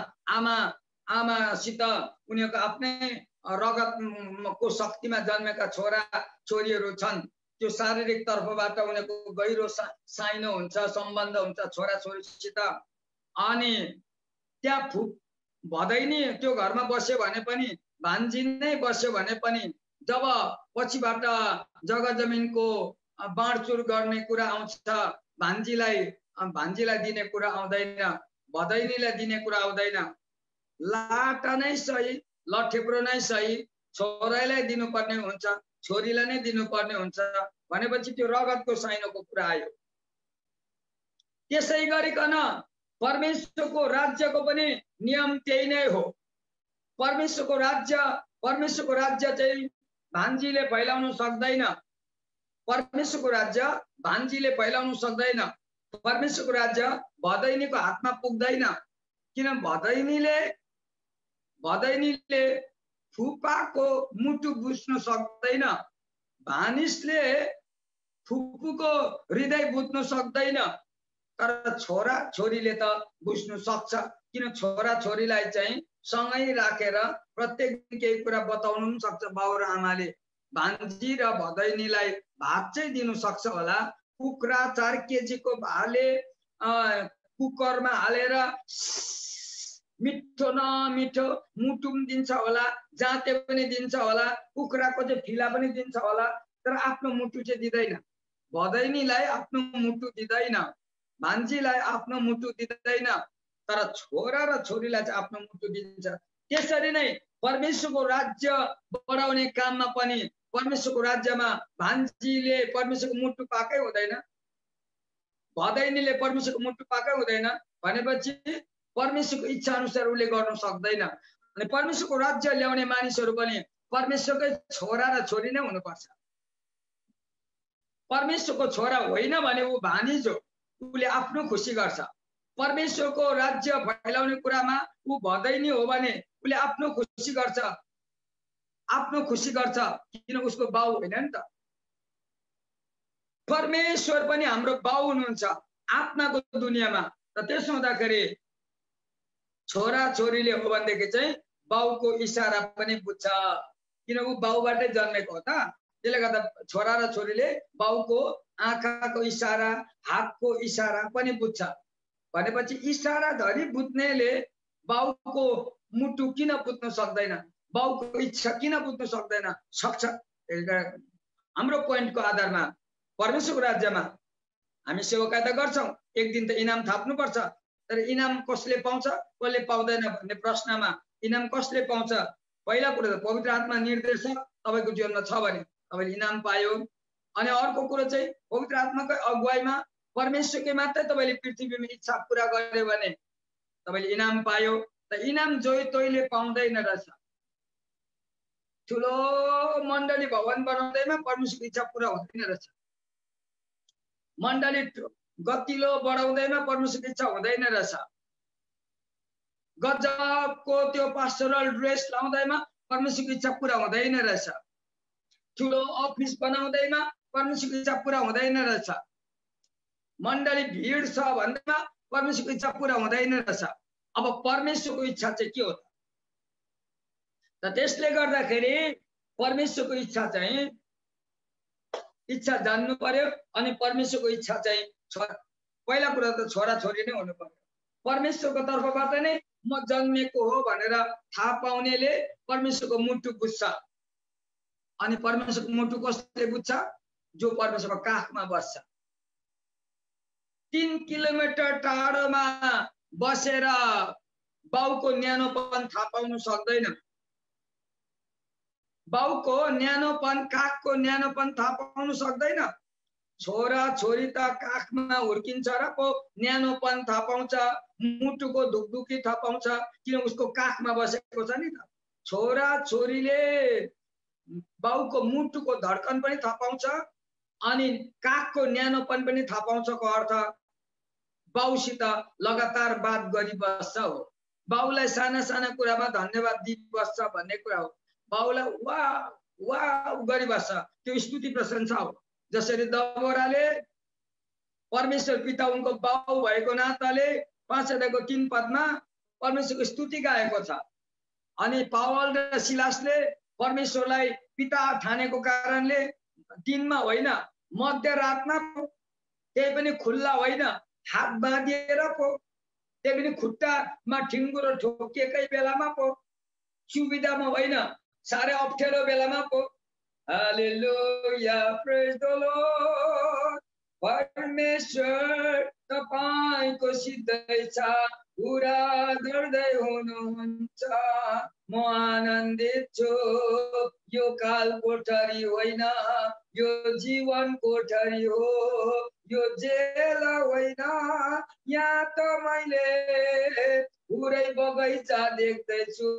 आमासित उनीहरूको आफ्नै रगतको शक्तिमा जन्मेका छोरा छोरीहरू छन्। त्यो शारीरिक तर्फबाट उनीहरूको गहिरो साइनो हुन्छ, सम्बन्ध हुन्छ छोरा छोरीसित। अनि त्यहाँ भदैनी त्यो घरमा बस्यो भने पनि, भान्जी नै बस्यो भने पनि, जब पछिबाट जग्गा जमिनको बाँडचुर गर्ने कुरा आउँछ, भान्जीलाई दिने कुरा आउँदैन, भदैनीलाई दिने कुरा आउँदैन। लाटा नै सही, लठेप्रो नै सही, छोरालाई दिनुपर्ने हुन्छ, छोरीलाई नै दिनुपर्ने हुन्छ भनेपछि त्यो रगतको साइनोको कुरा आयो। त्यसै गरिकन परमेश्वरको राज्यको पनि नियम त्यही नै हो। परमेश्वरको राज्य चाहिँ भान्जीले फैलाउन सक्दैन। परमेश्वरको राज्य भान्जीले फैलाउन सक्दैन। परमेश्वरको राज्य भदैनीको हातमा पुग्दैन, किन भदैनीले फुपाको मुटु बुझ्न सक्दैन, भानिसले फुपूको हृदय बुझ्न सक्दैन, तर छोरा छोरीले त बुझ्न सक्छ। किन छोरा छोरीलाई चाहिँ सँगै राखेर प्रत्येक केही कुरा बताउनु पनि सक्छ बाउ र आमाले। भान्जी र भदैनीलाई भात चाहिँ दिनु सक्छ होला, कुखुरा 4 केजीको भाले कुकरमा हालेर मिठो नमिठो मुटु पनि दिन्छ होला, जाँते पनि दिन्छ होला, कुखुराको चाहिँ फिला पनि दिन्छ होला, तर आफ्नो मुटु चाहिँ दिँदैन। भदैनीलाई आफ्नो मुटु दिँदैन, भान्जीलाई आफ्नो मुटु दिँदैन, तर छोरा र छोरीलाई चाहिँ आफ्नो मुटु दिन्छ। त्यसरी नै परमेश्वरको राज्य बढाउने काममा पनि परमेश्वरको राज्यमा भान्जीले परमेश्वरको मुटु पाएकै हुँदैन, भदैनीले परमेश्वरको मुटु पाएकै हुँदैन भनेपछि परमेश्वरको इच्छा अनुसार उसले गर्न सक्दैन। अनि परमेश्वरको राज्य ल्याउने मानिसहरू पनि परमेश्वरकै छोरा र छोरी नै हुनुपर्छ। परमेश्वरको छोरा होइन भने ऊ भानिज हो, उसले आफ्नो खुसी गर्छ। परमेश्वरको राज्य फैलाउने कुरामा ऊ भदैनी हो भने उसले आफ्नो खुसी गर्छ, किन उसको बाउ होइन नि त। परमेश्वर पनि हाम्रो बाउ हुनुहुन्छ आत्माको दुनियाँमा। र त्यसो हुँदाखेरि छोरा छोरीले हो भनेदेखि चाहिँ बाउको इशारा पनि बुझ्छ, किन ऊ बाउबाटै जन्मेको हो त। त्यसले गर्दा छोरा र छोरीले बाउको आँखाको इशारा, हातको इशारा पनि बुझ्छ भनेपछि इशारा धरि बुझ्नेले बाउको मुटु किन बुझ्न सक्दैन, बाउको इच्छा किन बुझ्न सक्दैन? सक्छ। हाम्रो पोइन्टको आधारमा परमेश्वरको राज्यमा हामी सेवाकाई त गर्छौँ, एक दिन त इनाम थाप्नुपर्छ, तर इनाम कसले पाउँछ कसले पाउँदैन भन्ने प्रश्नमा इनाम कसले पाउँछ? पहिला कुरो त पवित्र आत्मा निर्देशक तपाईँको जीवनमा छ भने तपाईँले इनाम पायो। अनि अर्को कुरो चाहिँ पवित्र आत्माकै अगुवाईमा परमेश्वरकै मात्रै तपाईँले पृथ्वीमा इच्छा पुरा गर्यो भने तपाईँले इनाम पायो। त इनाम जोइ तोइले पाउँदैन रहेछ। ठुलो मण्डली भवन बनाउँदैमा परमेश्वरको इच्छा पूरा हुँदैन रहेछ। मण्डली गतिलो बढाउँदैमा परमेश्वरको इच्छा हुँदैन रहेछ। गजबको त्यो पास्टरल ड्रेस लाउँदैमा परमेश्वरको इच्छा पूरा हुँदैन रहेछ। ठुलो अफिस बनाउँदैमा परमेश्वरको इच्छा पूरा हुँदैन रहेछ। मण्डली भिड छ भन्दैमा परमेश्वरको इच्छा पूरा हुँदैन रहेछ। अब परमेश्वरको इच्छा चाहिँ के हो त? त्यसले गर्दाखेरि परमेश्वरको इच्छा चाहिँ इच्छा जान्नु पर्यो। अनि परमेश्वरको इच्छा चाहिँ पहिला कुरा त छोराछोरी नै हुनु पर्यो। परमेश्वरको तर्फबाट नै म जन्मेको हो भनेर थाहा पाउनेले परमेश्वरको मुटु बुझ्छ। अनि परमेश्वरको मुटु कसले बुझ्छ? जो परमेश्वरको काखमा बस्छ। 3 किलोमिटर टाढोमा बसेर बाउको न्यानोपन थाहा पाउन सक्दैन। बाउको न्यानोपन, काखको न्यानोपन थाहा पाउन सक्दैन। छोरा छोरी त काखमा हुर्किन्छ र पो न्यानोपन थाहा पाउँछ, मुटुको धुकधुकी थाहा पाउँछ, किन उसको काखमा बसेको छ नि त। छोरा छोरीले बाउको मुटुको धड्कन पनि थाहा पाउँछ अनि काखको न्यानोपन पनि थाहा पाउँछको अर्थ बाउसित लगातार बात गरिबस्छ हो। बाउलाई साना साना कुरामा धन्यवाद दिइबस्छ भन्ने कुरा हो। बाउलाई वाह वाह गरिबस्छ, त्यो स्तुति प्रशंसा हो। जसरी दबोराले परमेश्वर पिता उनको बाउ भएको नाताले 5 अध्यायको 3 पदमा परमेश्वरको स्तुति गाएको छ। अनि पावल र सिलासले परमेश्वरलाई पिता ठानेको कारणले दिनमा होइन मध्यरातमा पो, त्यही पनि खुल्ला होइन, हात बाँधिएर पो, त्यही पनि खुट्टामा ठिङ्गुरो ठोकिएकै बेलामा पो, सुविधामा होइन साह्रै अप्ठ्यारो बेलामा पो हालेलुया प्रेज द लर्ड। परमेश्वर तपाईको सिद्धै छ, पुरा गर्दै हुनुहुन्छ। म आनन्दित छु, यो काल कोठरी होइन, यो जीवन कोठरी हो, यो जेल होइन। यहाँ त मैले पुरै बगैँचा देख्दैछु,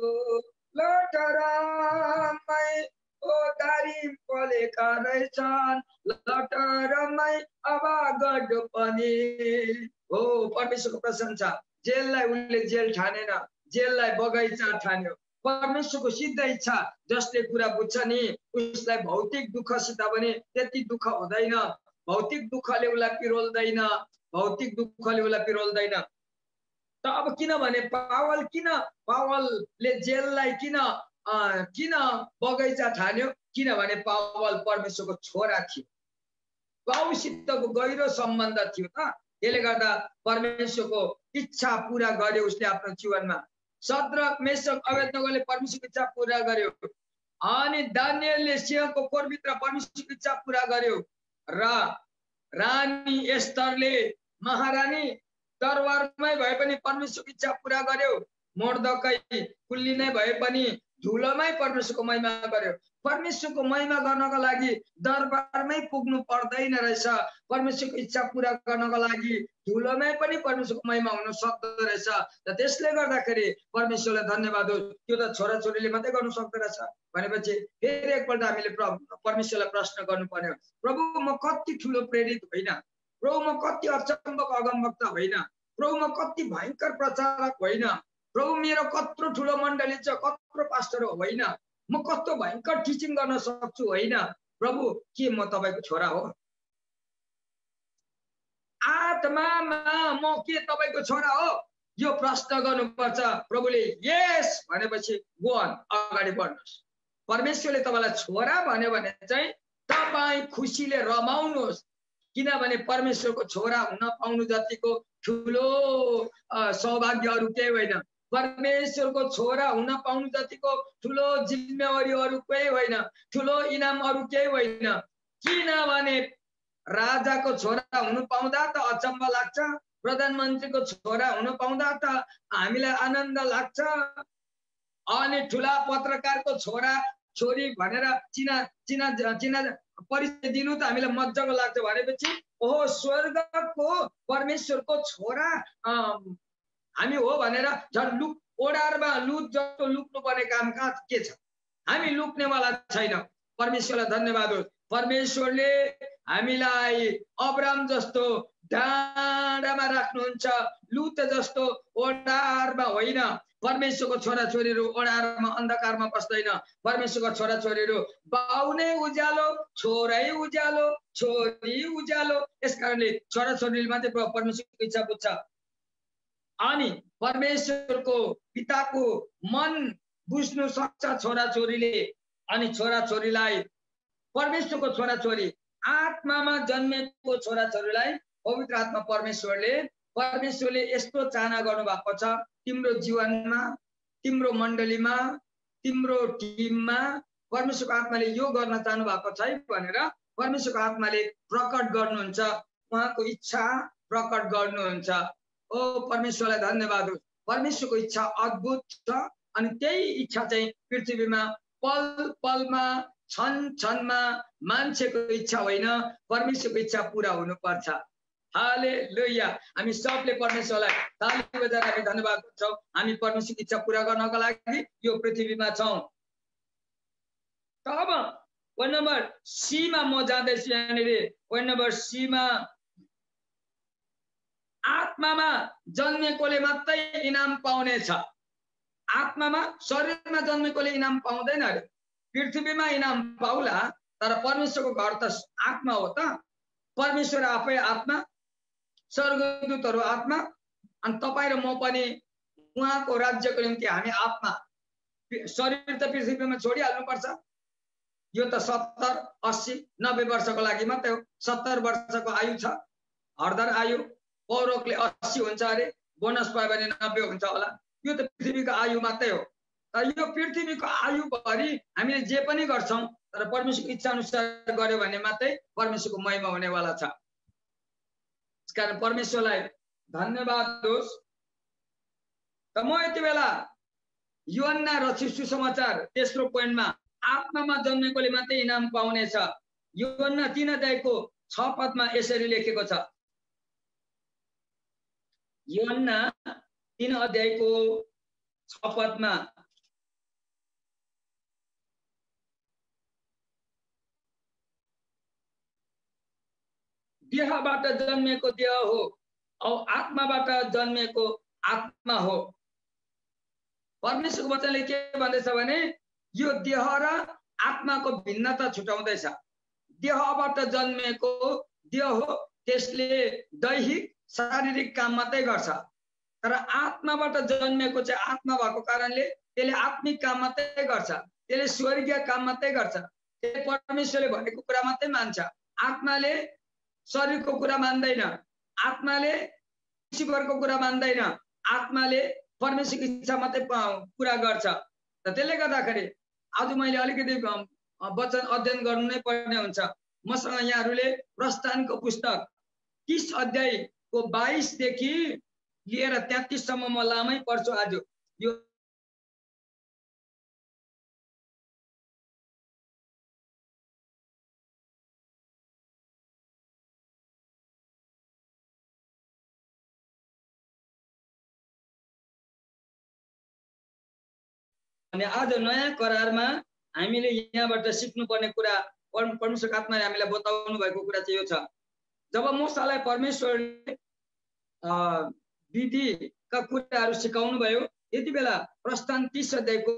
लटरमै दारिम फलेका रहेछन्, लटरमै अब गड्डो पनि हो। परमेश्वरको प्रशंसा। जेललाई उनले जेल ठानेन, जेललाई बगैँचा ठान्यो। परमेश्वरको सिद्ध इच्छा जसले कुरा बुझ्छ नि उसलाई भौतिक दुःखसित पनि त्यति दुःख हुँदैन। भौतिक दुःखले उसलाई पिरोल्दैन, भौतिक दुःखले उसलाई पिरोल्दैन। त अब किनभने पावलले जेललाई किन बगैँचा ठान्यो? किनभने पावल परमेश्वरको छोरा थियो, बाउसितको गहिरो सम्बन्ध थियो त। त्यसले गर्दा परमेश्वरको इच्छा पूरा गर्यो उसले आफ्नो जीवनमा। सद्रक मेशक अबेदनगोले परमेश्वरको इच्छा पूरा गर्यो। अनि दानिएलले सिंहको खोरभित्र परमेश्वरको इच्छा पूरा गर्यो। र रानी एस्तरले महारानी दरबारमै भए पनि परमेश्वरको इच्छा पूरा गर्यो। मोर्दकै कुल्ली नै भए पनि धुलोमै परमेश्वरको महिमा गर्यो। परमेश्वरको महिमा गर्नको लागि दरबारमै पुग्नु पर्दैन रहेछ। परमेश्वरको इच्छा पूरा गर्नको लागि धुलोमै पनि परमेश्वरको महिमा हुन सक्दो रहेछ। र त्यसले गर्दाखेरि परमेश्वरलाई धन्यवाद हो। त्यो त छोराछोरीले मात्रै गर्नु सक्दो रहेछ भनेपछि फेरि एकपल्ट हामीले परमेश्वरलाई प्रश्न गर्नुपर्ने हो। प्रभु म कति ठुलो प्रेरित होइन, प्रभु म कति अचम्मको अगमवक्ता होइन, प्रभु म कति भयङ्कर प्रचारक होइन, प्रभु मेरो कत्रो ठुलो मण्डली छ, कत्रो पास्टर होइन, म कस्तो भयङ्कर टिचिङ गर्न सक्छु होइन। प्रभु के म तपाईँको छोरा हो? आत्मामा म के तपाईँको छोरा हो? यो प्रश्न गर्नुपर्छ। प्रभुले यस भनेपछि गो अन, अगाडि बढ्नुहोस्। परमेश्वरले तपाईँलाई छोरा भन्यो भने चाहिँ तपाईँ खुसीले रमाउनुहोस्। किनभने परमेश्वरको छोरा हुन पाउनु जतिको ठुलो सौभाग्य अरू केही होइन। परमेश्वरको छोरा हुन पाउनु जतिको ठुलो जिम्मेवारी अरू केही होइन, ठुलो इनाम अरू केही होइन। किनभने राजाको छोरा हुनु पाउँदा त अचम्म लाग्छ, प्रधानमन्त्रीको छोरा हुनु पाउँदा त हामीलाई आनन्द लाग्छ। अनि ठुला पत्रकारको छोरा छोरी भनेर चिना परिचय दिनु त हामीलाई मजाको लाग्छ। भनेपछि ओहो स्वर्गको परमेश्वरको छोरा हामी हो भनेर झन् ओडारमा लुट जस्तो लुक्नु पर्ने काम कहाँ के छ? हामी लुक्नेवाला छैन। परमेश्वरलाई धन्यवाद होस्। परमेश्वरले हामीलाई अब्राम जस्तो डाँडामा राख्नुहुन्छ, लुत जस्तो ओडारमा होइन। परमेश्वरको छोराछोरीहरू ओडारमा अन्धकारमा बस्दैन। परमेश्वरको छोराछोरीहरू बाउ नै उज्यालो, छोरै उज्यालो, छोरी उज्यालो। यसकारणले छोराछोरीले मात्रै परमेश्वरको इच्छा बुझ्छ। अनि परमेश्वरको पिताको मन बुझ्नु सक्छ छोराछोरीले। अनि छोराछोरीलाई परमेश्वरको छोराछोरी आत्मामा जन्मेको छोराछोरीलाई पवित्र आत्मा परमेश्वरले यस्तो चाहना गर्नु भएको छ, तिम्रो जीवनमा, तिम्रो मण्डलीमा, तिम्रो टिममा परमेश्वरको आत्माले यो गर्न चाहनु भएको छ भनेर परमेश्वरको आत्माले प्रकट गर्नुहुन्छ, उहाँको इच्छा प्रकट गर्नुहुन्छ। ओ परमेश्वरलाई धन्यवाद होस्। परमेश्वरको इच्छा अद्भुत छ। अनि त्यही इच्छा चाहिँ पृथ्वीमा पल पलमा, क्षण क्षणमा मान्छेको इच्छा होइन, परमेश्वरको इच्छा पूरा हुनुपर्छ। हालेलुया। हामी सबले परमेश्वरलाई ताली बजाएर हामी धन्यवाद दिन्छौँ। हामी परमेश्वरको इच्छा पूरा गर्नको लागि यो पृथ्वीमा छौँ। तब पोइन्ट नम्बर सी मा म जाँदैछु। यहाँनिर पोइन्ट नम्बर सी मा आत्मामा जन्मेकोले मात्रै इनाम पाउनेछ। आत्मामा, शरीरमा जन्मेकोले इनाम पाउँदैन अरे। पृथ्वीमा इनाम पाउला, तर परमेश्वरको घर त आत्मा हो त। परमेश्वर आफै आत्मा, स्वर्गदूतहरू आत्मा, अनि तपाईँ र म पनि उहाँको राज्यको निम्ति हामी आत्मा। शरीर त पृथ्वीमा छोडिहाल्नुपर्छ। यो त 70, 80, 90 वर्षको लागि मात्रै हो। 70 वर्षको आयु छ, हरदर आयु। पौरखले 80 हुन्छ अरे, बोनस पायो भने 90 हुन्छ होला। यो त पृथ्वीको आयु मात्रै हो। तर यो पृथ्वीको आयुभरि हामीले जे पनि गर्छौँ, तर परमेश्वरको इच्छा अनुसार गर्यो भने मात्रै परमेश्वरको महिमा हुनेवाला छ। त्यसकारण परमेश्वरलाई धन्यवाद होस्। त म यति बेला यूहन्ना रचित सुसमाचार तेस्रो पोइन्टमा आत्मामा जन्मेकोले मात्रै इनाम पाउनेछ। यूहन्ना 3 अध्यायको 6 पदमा यसरी लेखेको छ। यूहन्ना 3 अध्यायको 6 पदमा देहबाट जन्मेको देह हो औ आत्माबाट जन्मेको आत्मा हो। परमेश्वरको वचनले के भन्दैछ भने यो देह र आत्माको भिन्नता छुटाउँदैछ। देहबाट जन्मेको देह हो, त्यसले दैहिक शारीरिक काम मात्रै गर्छ। तर आत्माबाट जन्मेको चाहिँ आत्मा भएको कारणले त्यसले आत्मिक काम मात्रै गर्छ, त्यसले स्वर्गीय काम मात्रै गर्छ, त्यसले परमेश्वरले भनेको कुरा मात्रै मान्छ। आत्माले शरीरको कुरा मान्दैन, आत्माले ईश्वरको कुरा मान्दैन, आत्माले परमेश्वरको इच्छा मात्रै पूरा गर्छ। त त्यसले गर्दाखेरि आज मैले अलिकति वचन अध्ययन गर्नु नै पर्ने हुन्छ। मसँग यहाँहरूले प्रस्थानको पुस्तक 30 अध्यायको 22 देखि लिएर 33 सम्म म लामै पढ्छु आज। यो अनि आज नयाँ करारमा हामीले यहाँबाट सिक्नुपर्ने कुरा, परमेश्वरको आत्माले हामीलाई बताउनु भएको कुरा चाहिँ यो छ। जब मूसालाई परमेश्वरले विधिका कुराहरू सिकाउनु भयो, यति बेला प्रस्थान 30 अध्यायको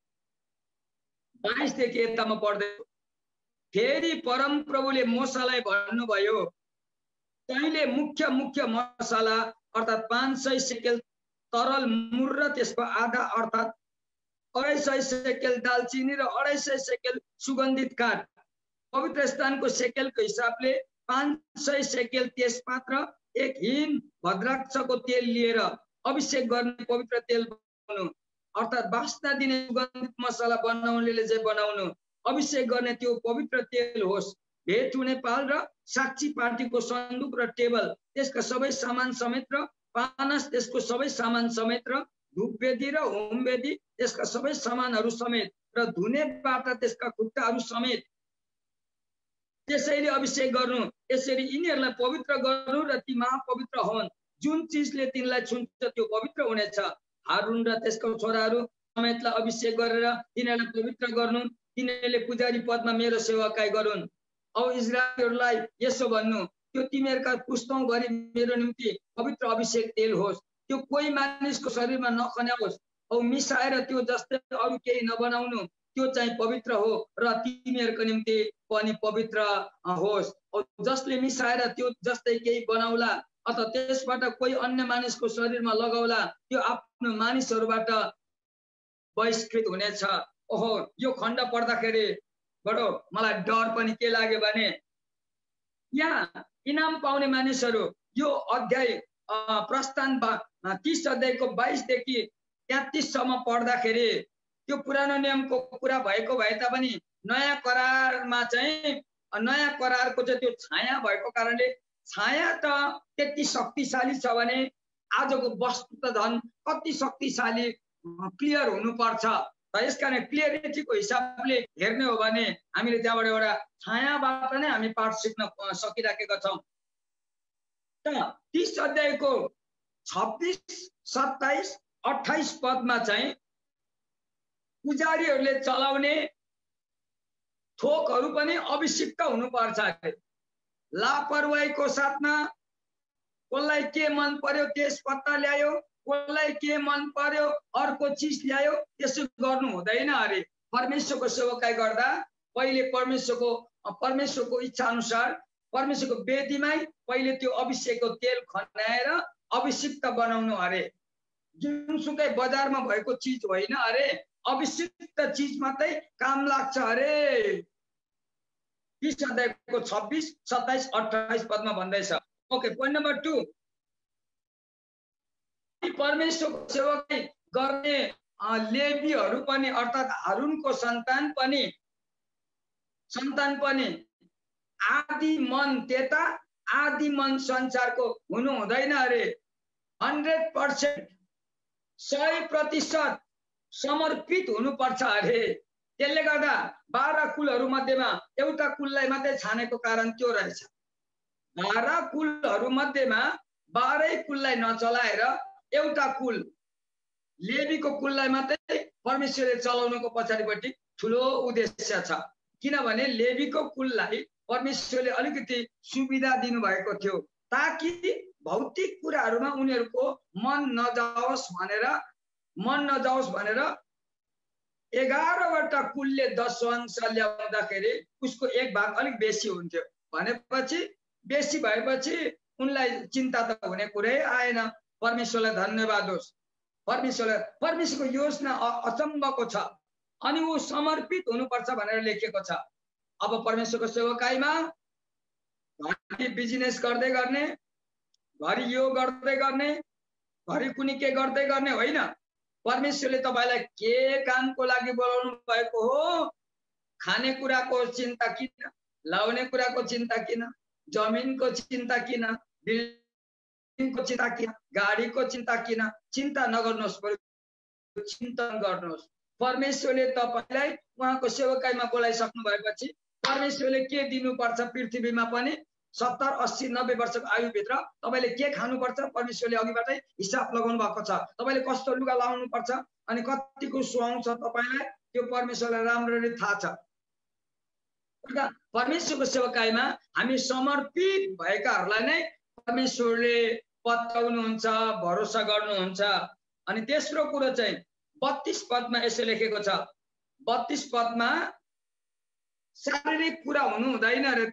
22 देखि यता म पढ्दैछु। फेरि परमप्रभुले मूसालाई भन्नुभयो, तैँले मुख्य मुख्य मसाला अर्थात् 500 सेकेल तरल मुर र त्यसको आधा अर्थात् 250 सेकेल दालचिनी र 250 सेकेल सुगन्धित काठ, पवित्र स्थानको सेकेलको हिसाबले 500 सेकेल तेजपात र 1 हिन भद्राक्षको तेल लिएर अभिषेक गर्ने पवित्र तेल बनाउनु, अर्थात् वासना दिने सुगन्धित मसाला बनाउनेले चाहिँ बनाउनु। अभिषेक गर्ने त्यो पवित्र तेल होस्। भेट हुने पाल र साक्षी पार्टीको सन्दुक र टेबल त्यसका सबै सामान समेत र पानस त्यसको सबै सामान समेत र धूपवेदी र होमवेदी त्यसका सबै सामानहरू समेत र धुने बाटा त्यसका खुट्टाहरू समेत त्यसैले अभिषेक गर्नु। यसरी यिनीहरूलाई पवित्र गर्नु र ती महापवित्र हुन्। जुन चिजले तिनलाई छुन्छ त्यो पवित्र हुनेछ। हारुन र त्यसका छोराहरू समेतलाई अभिषेक गरेर तिनीहरूलाई पवित्र गर्नु, तिनीहरूले पुजारी पदमा मेरो सेवाकाई गरून्। औ इस्राएलीहरूलाई यसो भन्नु, त्यो तिमीहरूका पुस्तौँभरि मेरो निम्ति पवित्र अभिषेक तेल होस्। त्यो कोही मानिसको शरीरमा नखन्याओस् औ मिसाएर त्यो जस्तै अरू केही नबनाउनु। त्यो चाहिँ पवित्र हो र तिमीहरूको निम्ति पनि पवित्र होस्। औ जसले मिसाएर त्यो जस्तै केही बनाउला अथवा त्यसबाट कोही अन्य मानिसको शरीरमा लगाउला, त्यो आफ्नो मानिसहरूबाट बहिष्कृत हुनेछ। ओहो, यो खण्ड पढ्दाखेरि बडो मलाई डर पनि के लाग्यो भने यहाँ इनाम पाउने मानिसहरू यो अध्याय प्रस्थान 30 अध्यायको 22 देखि 33 सम्म पढ्दाखेरि त्यो पुरानो नियमको कुरा भएको भए तापनि नयाँ करारमा चाहिँ नयाँ करारको चाहिँ त्यो छाया भएको कारणले छाया त त्यति शक्तिशाली छ भने आजको वस्तु त झन् कति शक्तिशाली क्लियर हुनुपर्छ। यसकारण क्लियरिटीको हिसाबले हेर्ने हो भने हामीले त्यहाँबाट एउटा छायाबाट नै हामी पाठ सिक्न सकिराखेका छौँ। त 30 अध्यायको 26, 27, 28 पदमा चाहिँ पुजारीहरूले चलाउने थोकहरू पनि अभिषिक्त हुनुपर्छ अरे। लापरवाहीको साथमा कसलाई के मन पर्यो त्यस पत्ता ल्यायो, कसलाई के मन पर्यो अर्को चिज ल्यायो, त्यसो गर्नु हुँदैन अरे। परमेश्वरको सेवाकाई गर्दा पहिले परमेश्वरको इच्छा अनुसार परमेश्वरको वेदीमै पहिले त्यो अभिषेकको तेल खन्याएर अभिषिक्त बनाउनु अरे। जुनसुकै बजारमा भएको चिज होइन अरे, अभिषिक्त चिज मात्रै काम लाग्छ अरे। 30 अध्यायको 26, 27, 28 पदमा भन्दैछ। ओके, पोइन्ट नम्बर 2, परमेश्वरको सेवाकाई गर्ने लेवीहरू पनि अर्थात् हारूनको सन्तान पनि आदि मन त्यता आदि मन संसारको हुनु हुँदैन अरे। 100%, 100% समर्पित हुनुपर्छ अरे। त्यसले गर्दा 12 कुलहरू मध्येमा एउटा कुललाई मात्रै छानेको कारण त्यो रहेछ। 12 कुलहरू मध्येमा 12 कुललाई नचलाएर एउटा कुल लेवीको कुललाई मात्रै परमेश्वरले चलाउनुको पछाडिपट्टि ठुलो उद्देश्य छ। किनभने लेवीको कुललाई परमेश्वरले अलिकति सुविधा दिनुभएको थियो ताकि भौतिक कुराहरूमा उनीहरूको मन नजाओस् भनेर 11वटा कुलले 10 अंश ल्याउँदाखेरि उसको एक भाग अलिक बेसी हुन्थ्यो। भनेपछि बेसी भएपछि उनलाई चिन्ता त हुने कुरै आएन। परमेश्वरलाई धन्यवाद होस्। परमेश्वरको योजना अचम्मको छ अनि ऊ समर्पित हुनुपर्छ भनेर लेखेको छ। अब परमेश्वरको सेवाकाईमा घरि बिजनेस गर्दै गर्ने, घरि यो गर्दै गर्ने, घरि कुनै के गर्दै गर्ने होइन। परमेश्वरले तपाईलाई के कामको लागि बोलाउनु भएको हो? खाने कुराको चिन्ता किन, लाउने कुराको चिन्ता किन, जमिनको चिन्ता किन, बिल्डिङको चिन्ता किन, गाडीको चिन्ता किन? चिन्ता नगर्नुहोस्, चिन्तन गर्नुहोस्। परमेश्वरले तपाईलाई उहाँको सेवाकाईमा बोलाइसक्नु भएपछि परमेश्वरले के दिनुपर्छ पृथ्वीमा पनि 70, 80, 90 वर्षको आयुभित्र तपाईले के खानुपर्छ परमेश्वरले अघिबाटै हिसाब लगाउनु भएको छ। तपाईले कस्तो लुगा लाउनु पर्छ अनि कतिको सुहाउँछ तपाईलाई त्यो परमेश्वरलाई राम्ररी थाहा छ। परमेश्वरको सेवाकाईमा हामी समर्पित भएकाहरूलाई नै परमेश्वरले पत्याउनुहुन्छ, भरोसा गर्नुहुन्छ। अनि तेस्रो कुरो चाहिँ 32 पदमा यसो लेखेको छ। 32 पदमा शारीरिक कुरा हुनु हुँदैन र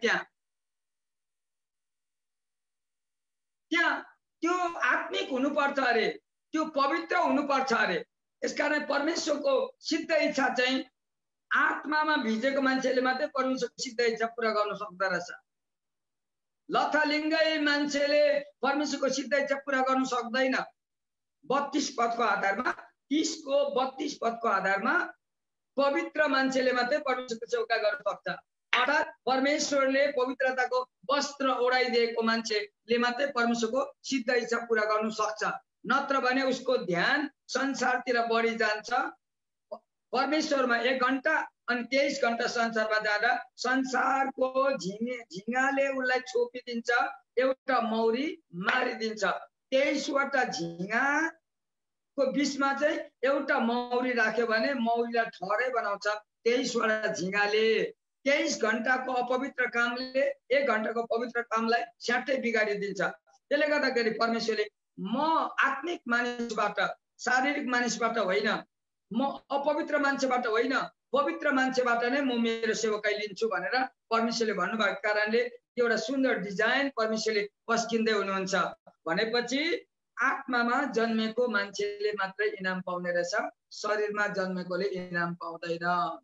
त्यहाँ त्यो आत्मिक हुनुपर्छ अरे, त्यो पवित्र हुनुपर्छ अरे। यसकारण परमेश्वरको सिद्ध इच्छा चाहिँ आत्मामा भिजेको मान्छेले मात्रै परमेश्वरको सिद्ध इच्छा पूरा गर्न सक्दो रहेछ। लथालिङ्गै मान्छेले परमेश्वरको सिद्ध इच्छा पूरा गर्न सक्दैन। 32 पदको आधारमा 30 को 32 पदको आधारमा पवित्र मान्छेले मात्रै परमेश्वरको सेवा गर्न सक्छ। अर्थात् परमेश्वरले पवित्रताको वस्त्र ओढाइदिएको मान्छेले मात्रै परमेश्वरको सिद्ध इच्छा पूरा गर्न सक्छ। नत्र भने उसको ध्यान संसारतिर बढी जान्छ। परमेश्वरमा 1 घण्टा अनि 23 घण्टा संसारमा जाँदा संसारको झिङ्गाले उसलाई छोपिदिन्छ, एउटा मौरी मारिदिन्छ। 23 वटा झिङ्गाको को बीचमा चाहिँ एउटा मौरी राख्यो भने मौरीलाई ठहरै बनाउँछ 23 वटा झिँगाले। 23 घण्टाको अपवित्र कामले 1 घण्टाको पवित्र कामलाई स्याट्टै बिगाडिदिन्छ। त्यसले गर्दाखेरि परमेश्वरले म आत्मिक मानिसबाट शारीरिक मानिसबाट होइन, म अपवित्र मान्छेबाट होइन, पवित्र मान्छेबाट नै म मेरो सेवकाई लिन्छु भनेर परमेश्वरले भन्नुभएको कारणले एउटा सुन्दर डिजाइन परमेश्वरले पस्किँदै हुनुहुन्छ। भनेपछि आत्मामा जन्मेको मान्छेले मात्रै इनाम पाउने रहेछ, शरीरमा जन्मेकोले इनाम पाउँदैन।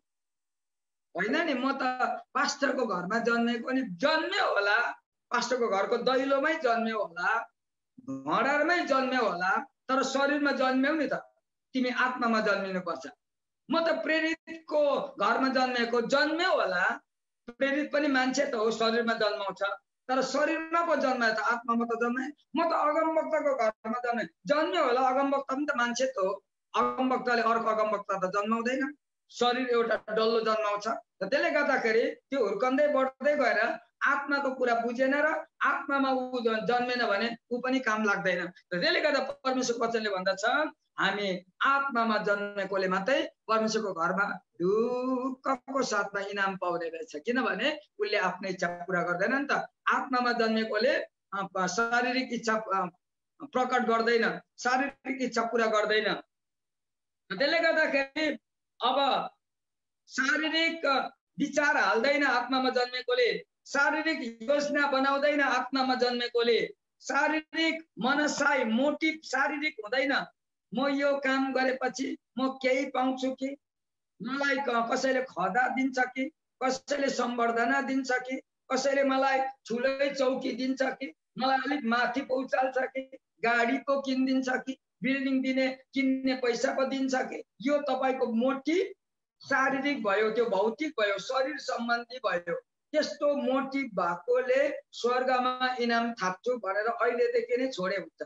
होइन नि, म त पास्टरको घरमा जन्मेको नि जन्म्यो होला, पास्टरको घरको दैलोमै जन्म्यो होला, घडरमै जन्म्यो होला, तर शरीरमा जन्म्यौ नि त, तिमी आत्मामा जन्मिनुपर्छ। म त प्रेरितको घरमा जन्मेको जन्म्यो होला, प्रेरित पनि मान्छे त हो, शरीरमा जन्माउँछ, तर शरीरमा पो जन्मायो त आत्मामा त जन्माए। म त अगमवक्ताको घरमा जन्म्यो होला, अगमवक्ता पनि त मान्छे त हो, अगमवक्ताले अर्को अगमवक्ता त जन्माउँदैन, शरीर एउटा डल्लो जन्माउँछ। त्यसले गर्दाखेरि त्यो हुर्कँदै बढ्दै गएर आत्माको कुरा बुझेन र आत्मामा ऊ जन्मेन भने ऊ पनि काम लाग्दैन। त्यसले गर्दा परमेश्वर वचनले भन्दछ हामी आत्मामा जन्मेकोले मात्रै परमेश्वरको घरमा ढुक्कको साथमा इनाम पाउने रहेछ, किनभने उसले आफ्नो इच्छा पूरा गर्दैन नि त। आत्मामा जन्मेकोले शारीरिक इच्छा प्रकट गर्दैन, शारीरिक इच्छा पूरा गर्दैन। त्यसले गर्दाखेरि अब शारीरिक विचार हाल्दैन आत्मामा जन्मेकोले, शारीरिक योजना बनाउँदैन आत्मामा जन्मेकोले, शारीरिक मनसाय मोटिभ शारीरिक हुँदैन। म यो काम गरेपछि म केही पाउँछु कि, मलाई कसैले खदा दिन्छ कि, कसैले सम्बर्धना दिन्छ कि, कसैले मलाई ठुलै चौकी दिन्छ कि, मलाई अलिक माथि पहुँचाल्छ कि, गाडी पो किनिदिन्छ कि, बिल्डिङ किन्ने पैसा पो दिन्छ कि, यो तपाईको मोटिभ शारीरिक भयो, त्यो भौतिक भयो, शरीर सम्बन्धी भयो। त्यस्तो मोटिभ भएकोले स्वर्गमा इनाम थाप्छु भनेर अहिलेदेखि नै छोडे हुन्छ।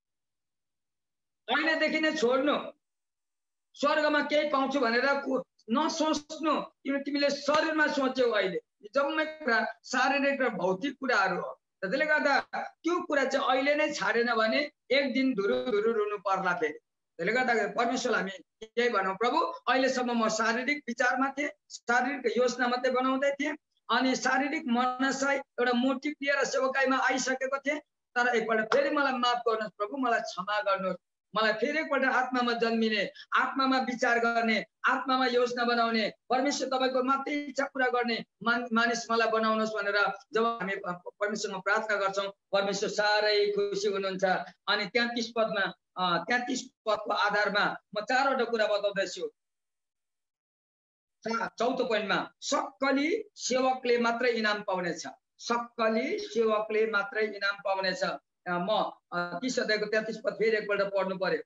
अहिलेदेखि नै छोड्नु, स्वर्गमा केही पाउँछु भनेर नसोच्नु। तिमीले शरीरमा सोच्यौ, अहिले जम्मै कुरा शारीरिक र भौतिक कुराहरू हो। त्यसले गर्दा त्यो कुरा चाहिँ अहिले नै छाडेन भने एक दिन धुरु धुरु रुनु पर्ला फेरि। त्यसले गर्दा परमेश्वर हामी यही भनौँ, प्रभु अहिलेसम्म म शारीरिक विचारमा थिएँ, शारीरिक योजना मात्रै बनाउँदै थिएँ, अनि शारीरिक मनसाय एउटा मोटिभ लिएर सेवकाईमा आइसकेको थिएँ, तर एकपल्ट फेरि मलाई माफ गर्नुहोस् प्रभु, मलाई क्षमा गर्नुहोस्, मलाई फेरि एकपल्ट आत्मामा जन्मिने, आत्मामा विचार गर्ने, आत्मामा योजना बनाउने, परमेश्वर तपाईको मात्रै इच्छा पूरा गर्ने मानिस मलाई बनाउनुहोस् भनेर जब हामी परमेश्वरमा प्रार्थना गर्छौँ, परमेश्वर साह्रै खुसी हुनुहुन्छ। अनि 33 पदको आधारमा म 4वटा कुरा बताउँदैछु। 4औं पोइन्टमा सक्कली सेवकले मात्रै इनाम पाउनेछ, सक्कली सेवकले मात्रै इनाम पाउनेछ। म 30 अध्यायको 33 पद फेरि एकपल्ट पढ्नु पर्यो।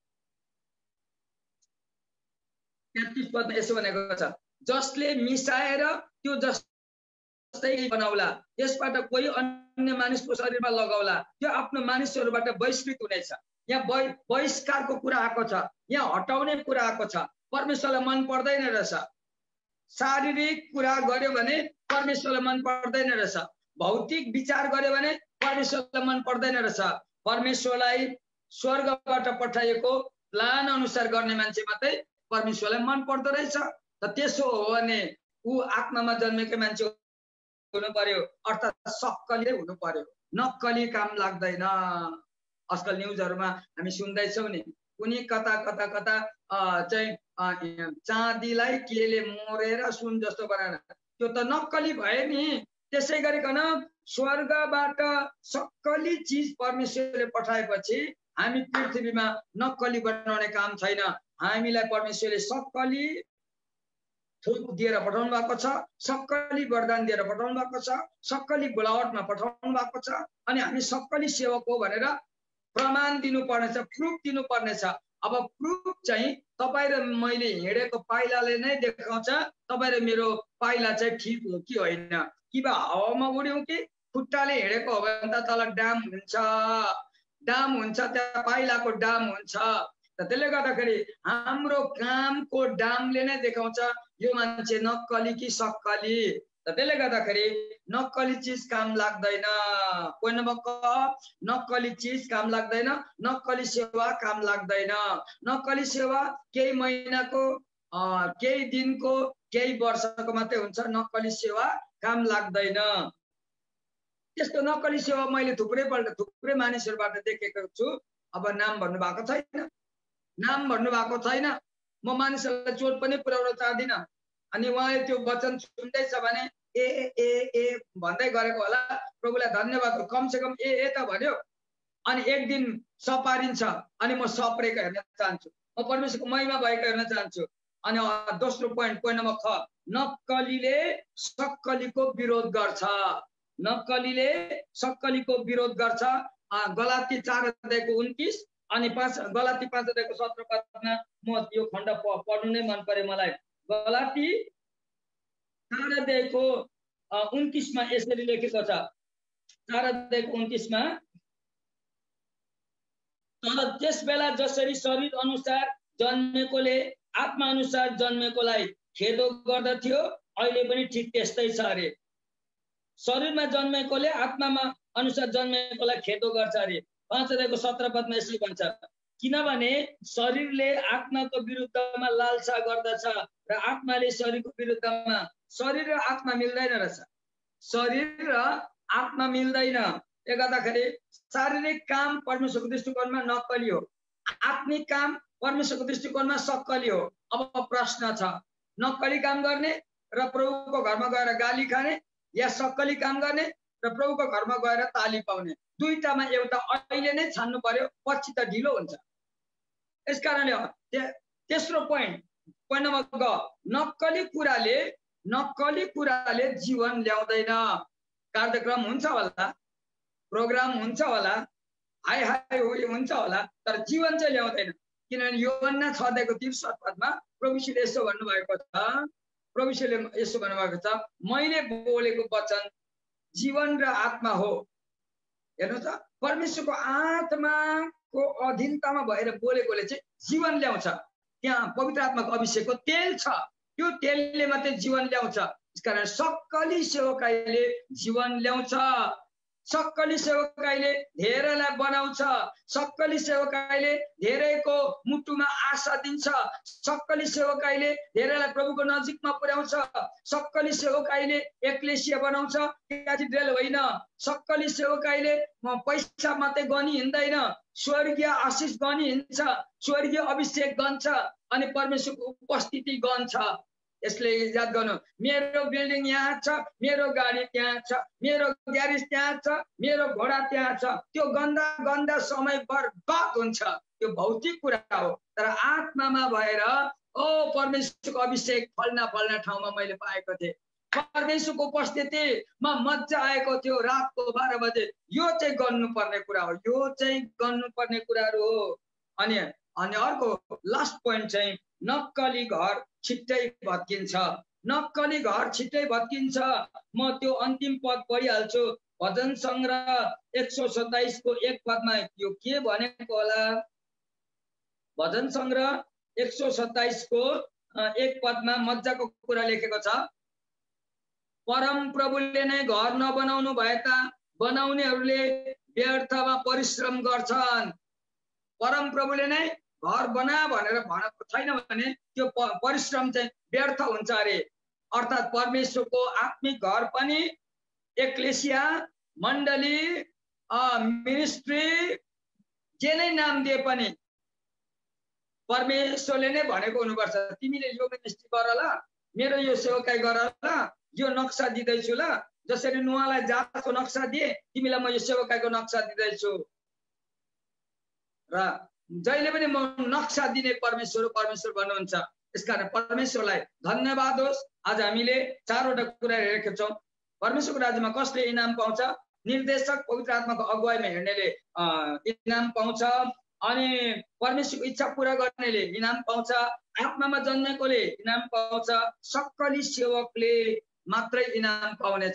33 पदमा यसो भनेको छ, जसले मिसाएर त्यो जस्तै बनाउला, यसबाट कोही अन्य मानिसको शरीरमा लगाउला, त्यो आफ्नो मानिसहरूबाट बहिष्कृत हुनेछ। यहाँ बहिष्कारको कुरा आएको छ, यहाँ हटाउने कुरा आएको छ। परमेश्वरलाई मन पर्दैन रहेछ, शारीरिक कुरा गर्यो भने परमेश्वरलाई मन पर्दैन रहेछ, भौतिक विचार गर्यो भने परमेश्वरलाई मन पर्दैन रहेछ। परमेश्वरलाई स्वर्गबाट पठाइएको प्लान अनुसार गर्ने मान्छे मात्रै परमेश्वरलाई मन पर्दो रहेछ। त त्यसो हो भने ऊ आत्मामा जन्मेकै मान्छे हुनु पर्यो, अर्थात् सक्कली हुनु पर्यो, नक्कली काम लाग्दैन। आजकल न्युजहरूमा हामी सुन्दैछौँ नि, कुनै कता कता कता चाहिँ चाँदीलाई केले मोरेर सुन जस्तो बनाएर, त्यो त नक्कली भयो नि। त्यसै गरिकन स्वर्गबाट सक्कली चिज परमेश्वरले पठाएपछि हामी पृथ्वीमा नक्कली बनाउने काम छैन। हामीलाई परमेश्वरले सक्कली थोक दिएर पठाउनु भएको छ, सक्कली वरदान दिएर पठाउनु भएको छ, सक्कली बोलावटमा पठाउनु भएको छ, अनि हामी सक्कली सेवक हो भनेर प्रमाण दिनुपर्नेछ, प्रुफ दिनुपर्नेछ। अब प्रुफ चाहिँ तपाईँ र मैले हिँडेको पाइलाले नै देखाउँछ तपाईँ र मेरो पाइला चाहिँ ठिक हो कि होइन। कि बा हावामा उड्यौँ कि खुट्टाले हिँडेको हो भने त तल डाम हुन्छ, डाम हुन्छ, त्यहाँ पाइलाको डाम हुन्छ। त्यसले गर्दाखेरि हाम्रो कामको डामले नै देखाउँछ यो मान्छे नक्कली कि सक्कली। त्यसले गर्दाखेरि नक्कली चिज काम लाग्दैन। पोइन्ट नम्बर क, नक्कली चिज काम लाग्दैन, नक्कली सेवा काम लाग्दैन। नक्कली सेवा केही महिनाको, केही दिनको, केही वर्षको मात्रै हुन्छ। नक्कली सेवा काम लाग्दैन। त्यस्तो नक्कली सेवा मैले थुप्रै मानिसहरूबाट देखेको छु। अब नाम भन्नु भएको छैन, म मानिसहरूलाई चोट पनि पुर्याउन चाहदिनँ। अनि उहाँले त्यो वचन सुन्दैछ भने ए ए ए भन्दै गरेको होला। प्रभुलाई धन्यवाद, कमसेकम ए त भन्यो। अनि एक दिन सपारिन्छ, अनि म सप्रेको हेर्न चाहन्छु, म परमेश्वरको महिमा भएको हेर्न चाहन्छु। अनि दोस्रो पोइन्ट नम्बर ख, नक्कलीले सक्कलीको विरोध गर्छ। नक्कलीले सक्कलीको विरोध गर्छ। गलाती 4:29 अनि गलाती 5:17 म यो खण्ड पढ्नु नै मन पर्यो मलाई। गलाती 4:29 यसरी लेखेको छ। 4:29 तर त्यस बेला जसरी शरीर अनुसार जन्मेकोले आत्मा अनुसार जन्मेकोलाई खेदो गर्दथ्यो, अहिले पनि ठिक त्यस्तै छ अरे। शरीरमा जन्मेकोले आत्मामा अनुसार जन्मेकोलाई खेदो गर्छ अरे। 5:17 यसरी भन्छ, किनभने शरीरले आत्माको विरुद्धमा लालसा गर्दछ र आत्माले शरीरको विरुद्धमा। शरीर र आत्मा मिल्दैन रहेछ। शरीर र आत्मा मिल्दैन। यो गर्दाखेरि शारीरिक काम परमेश्वरको दृष्टिकोणमा नक्कली हो, आत्मिक काम परमेश्वरको दृष्टिकोणमा सक्कली हो। अब प्रश्न छ, नक्कली काम गर्ने र प्रभुको घरमा गएर गाली खाने, या सक्कली काम गर्ने र प्रभुको घरमा गएर ताली पाउने? दुईटामा एउटा अहिले नै छान्नु पर्यो, पछि त ढिलो हुन्छ। यसकारणले तेस्रो पोइन्ट नम्बर ग, नक्कली कुराले जीवन ल्याउँदैन। कार्यक्रम हुन्छ होला, प्रोग्राम हुन्छ होला, हाई हाई होली हुन्छ होला, तर जीवन चाहिँ ल्याउँदैन। किनभने यूहन्ना 6:63 प्रभुले यसो भन्नुभएको छ, मैले बोलेको वचन जीवन र आत्मा हो। हेर्नुहोस् त, परमेश्वरको आत्माको अधीनतामा भएर बोलेकोले चाहिँ जीवन ल्याउँछ। त्यहाँ पवित्र आत्माको अभिषेकको तेल छ, त्यो तेलले मात्रै जीवन ल्याउँछ। यसकारण सक्कली सेवकाईले जीवन ल्याउँछ। सक्कली सेवकाईले धेरैलाई बनाउँछ। सक्कली सेवकाईले धेरैको मुटुमा आशा दिन्छ। सक्कली सेवकाईले धेरैलाई प्रभुको नजिकमा पुर्याउँछ। सक्कली सेवकाईले एक्लेसिया बनाउँछ, क्याथेड्रल होइन। सक्कली सेवकाईले पैसा मात्रै गनी हिँड्दैन, स्वर्गीय आशिष गनी हिँड्छ, स्वर्गीय अभिषेक गन्छ अनि परमेश्वरको उपस्थिति गन्छ। यसले याद गर्नु, मेरो बिल्डिङ यहाँ छ, मेरो गाडी त्यहाँ छ, मेरो ग्यारेज त्यहाँ छ, मेरो घोडा त्यहाँ छ, त्यो गन्दा समय बर्बाद हुन्छ। त्यो भौतिक कुरा हो। तर आत्मामा भएर परमेश्वरको अभिषेक फल्ना ठाउँमा मैले पाएको थिएँ। परमेश्वरको उपस्थितिमा मजा आएको थियो रातको 12 बजे। यो चाहिँ गर्नुपर्ने कुरा हो, यो चाहिँ गर्नुपर्ने कुराहरू हो। अनि अर्को लास्ट पोइन्ट चाहिँ नक्कली घर छिट्टै भत्किन्छ। नक्कली घर छिट्टै भत्किन्छ। म त्यो अन्तिम पद पढिहाल्छु। भजन संग्रह 127:1 यो के भनेको होला? भजन संग्रह 127:1 मजाको कुरा लेखेको छ। परम प्रभुले नै घर नबनाउनु भए त बनाउनेहरूले व्यर्थमा परिश्रम गर्छन्। परम प्रभुले नै घर बना भनेर भनेको छैन भने त्यो परिश्रम चाहिँ व्यर्थ हुन्छ अरे। अर्थात् परमेश्वरको आत्मिक घर पनि, एक्लेसिया, मण्डली, मिनिस्ट्री, जे नै नाम दिए पनि परमेश्वरले नै भनेको हुनुपर्छ। तिमीले यो मिनिस्ट्री गर ल, मेरो यो सेवकाई गर ल, यो नक्सा दिँदैछु ल। जसरी नुहालाई जहाजको नक्सा दिए, तिमीलाई म यो सेवकाईको नक्सा दिँदैछु। र जहिले पनि म नक्सा दिने परमेश्वर भन्नुहुन्छ। यसकारण परमेश्वरलाई धन्यवाद होस्। आज हामीले 4वटा कुरा हेरेका छौँ। परमेश्वरको राज्यमा कसले इनाम पाउँछ? निर्देशक पवित्र आत्माको अगुवाईमा हिँड्नेले इनाम पाउँछ। अनि परमेश्वरको इच्छा पूरा गर्नेले इनाम पाउँछ। आत्मामा जन्मेकोले इनाम पाउँछ। सक्कली सेवकले मात्रै इनाम पाउने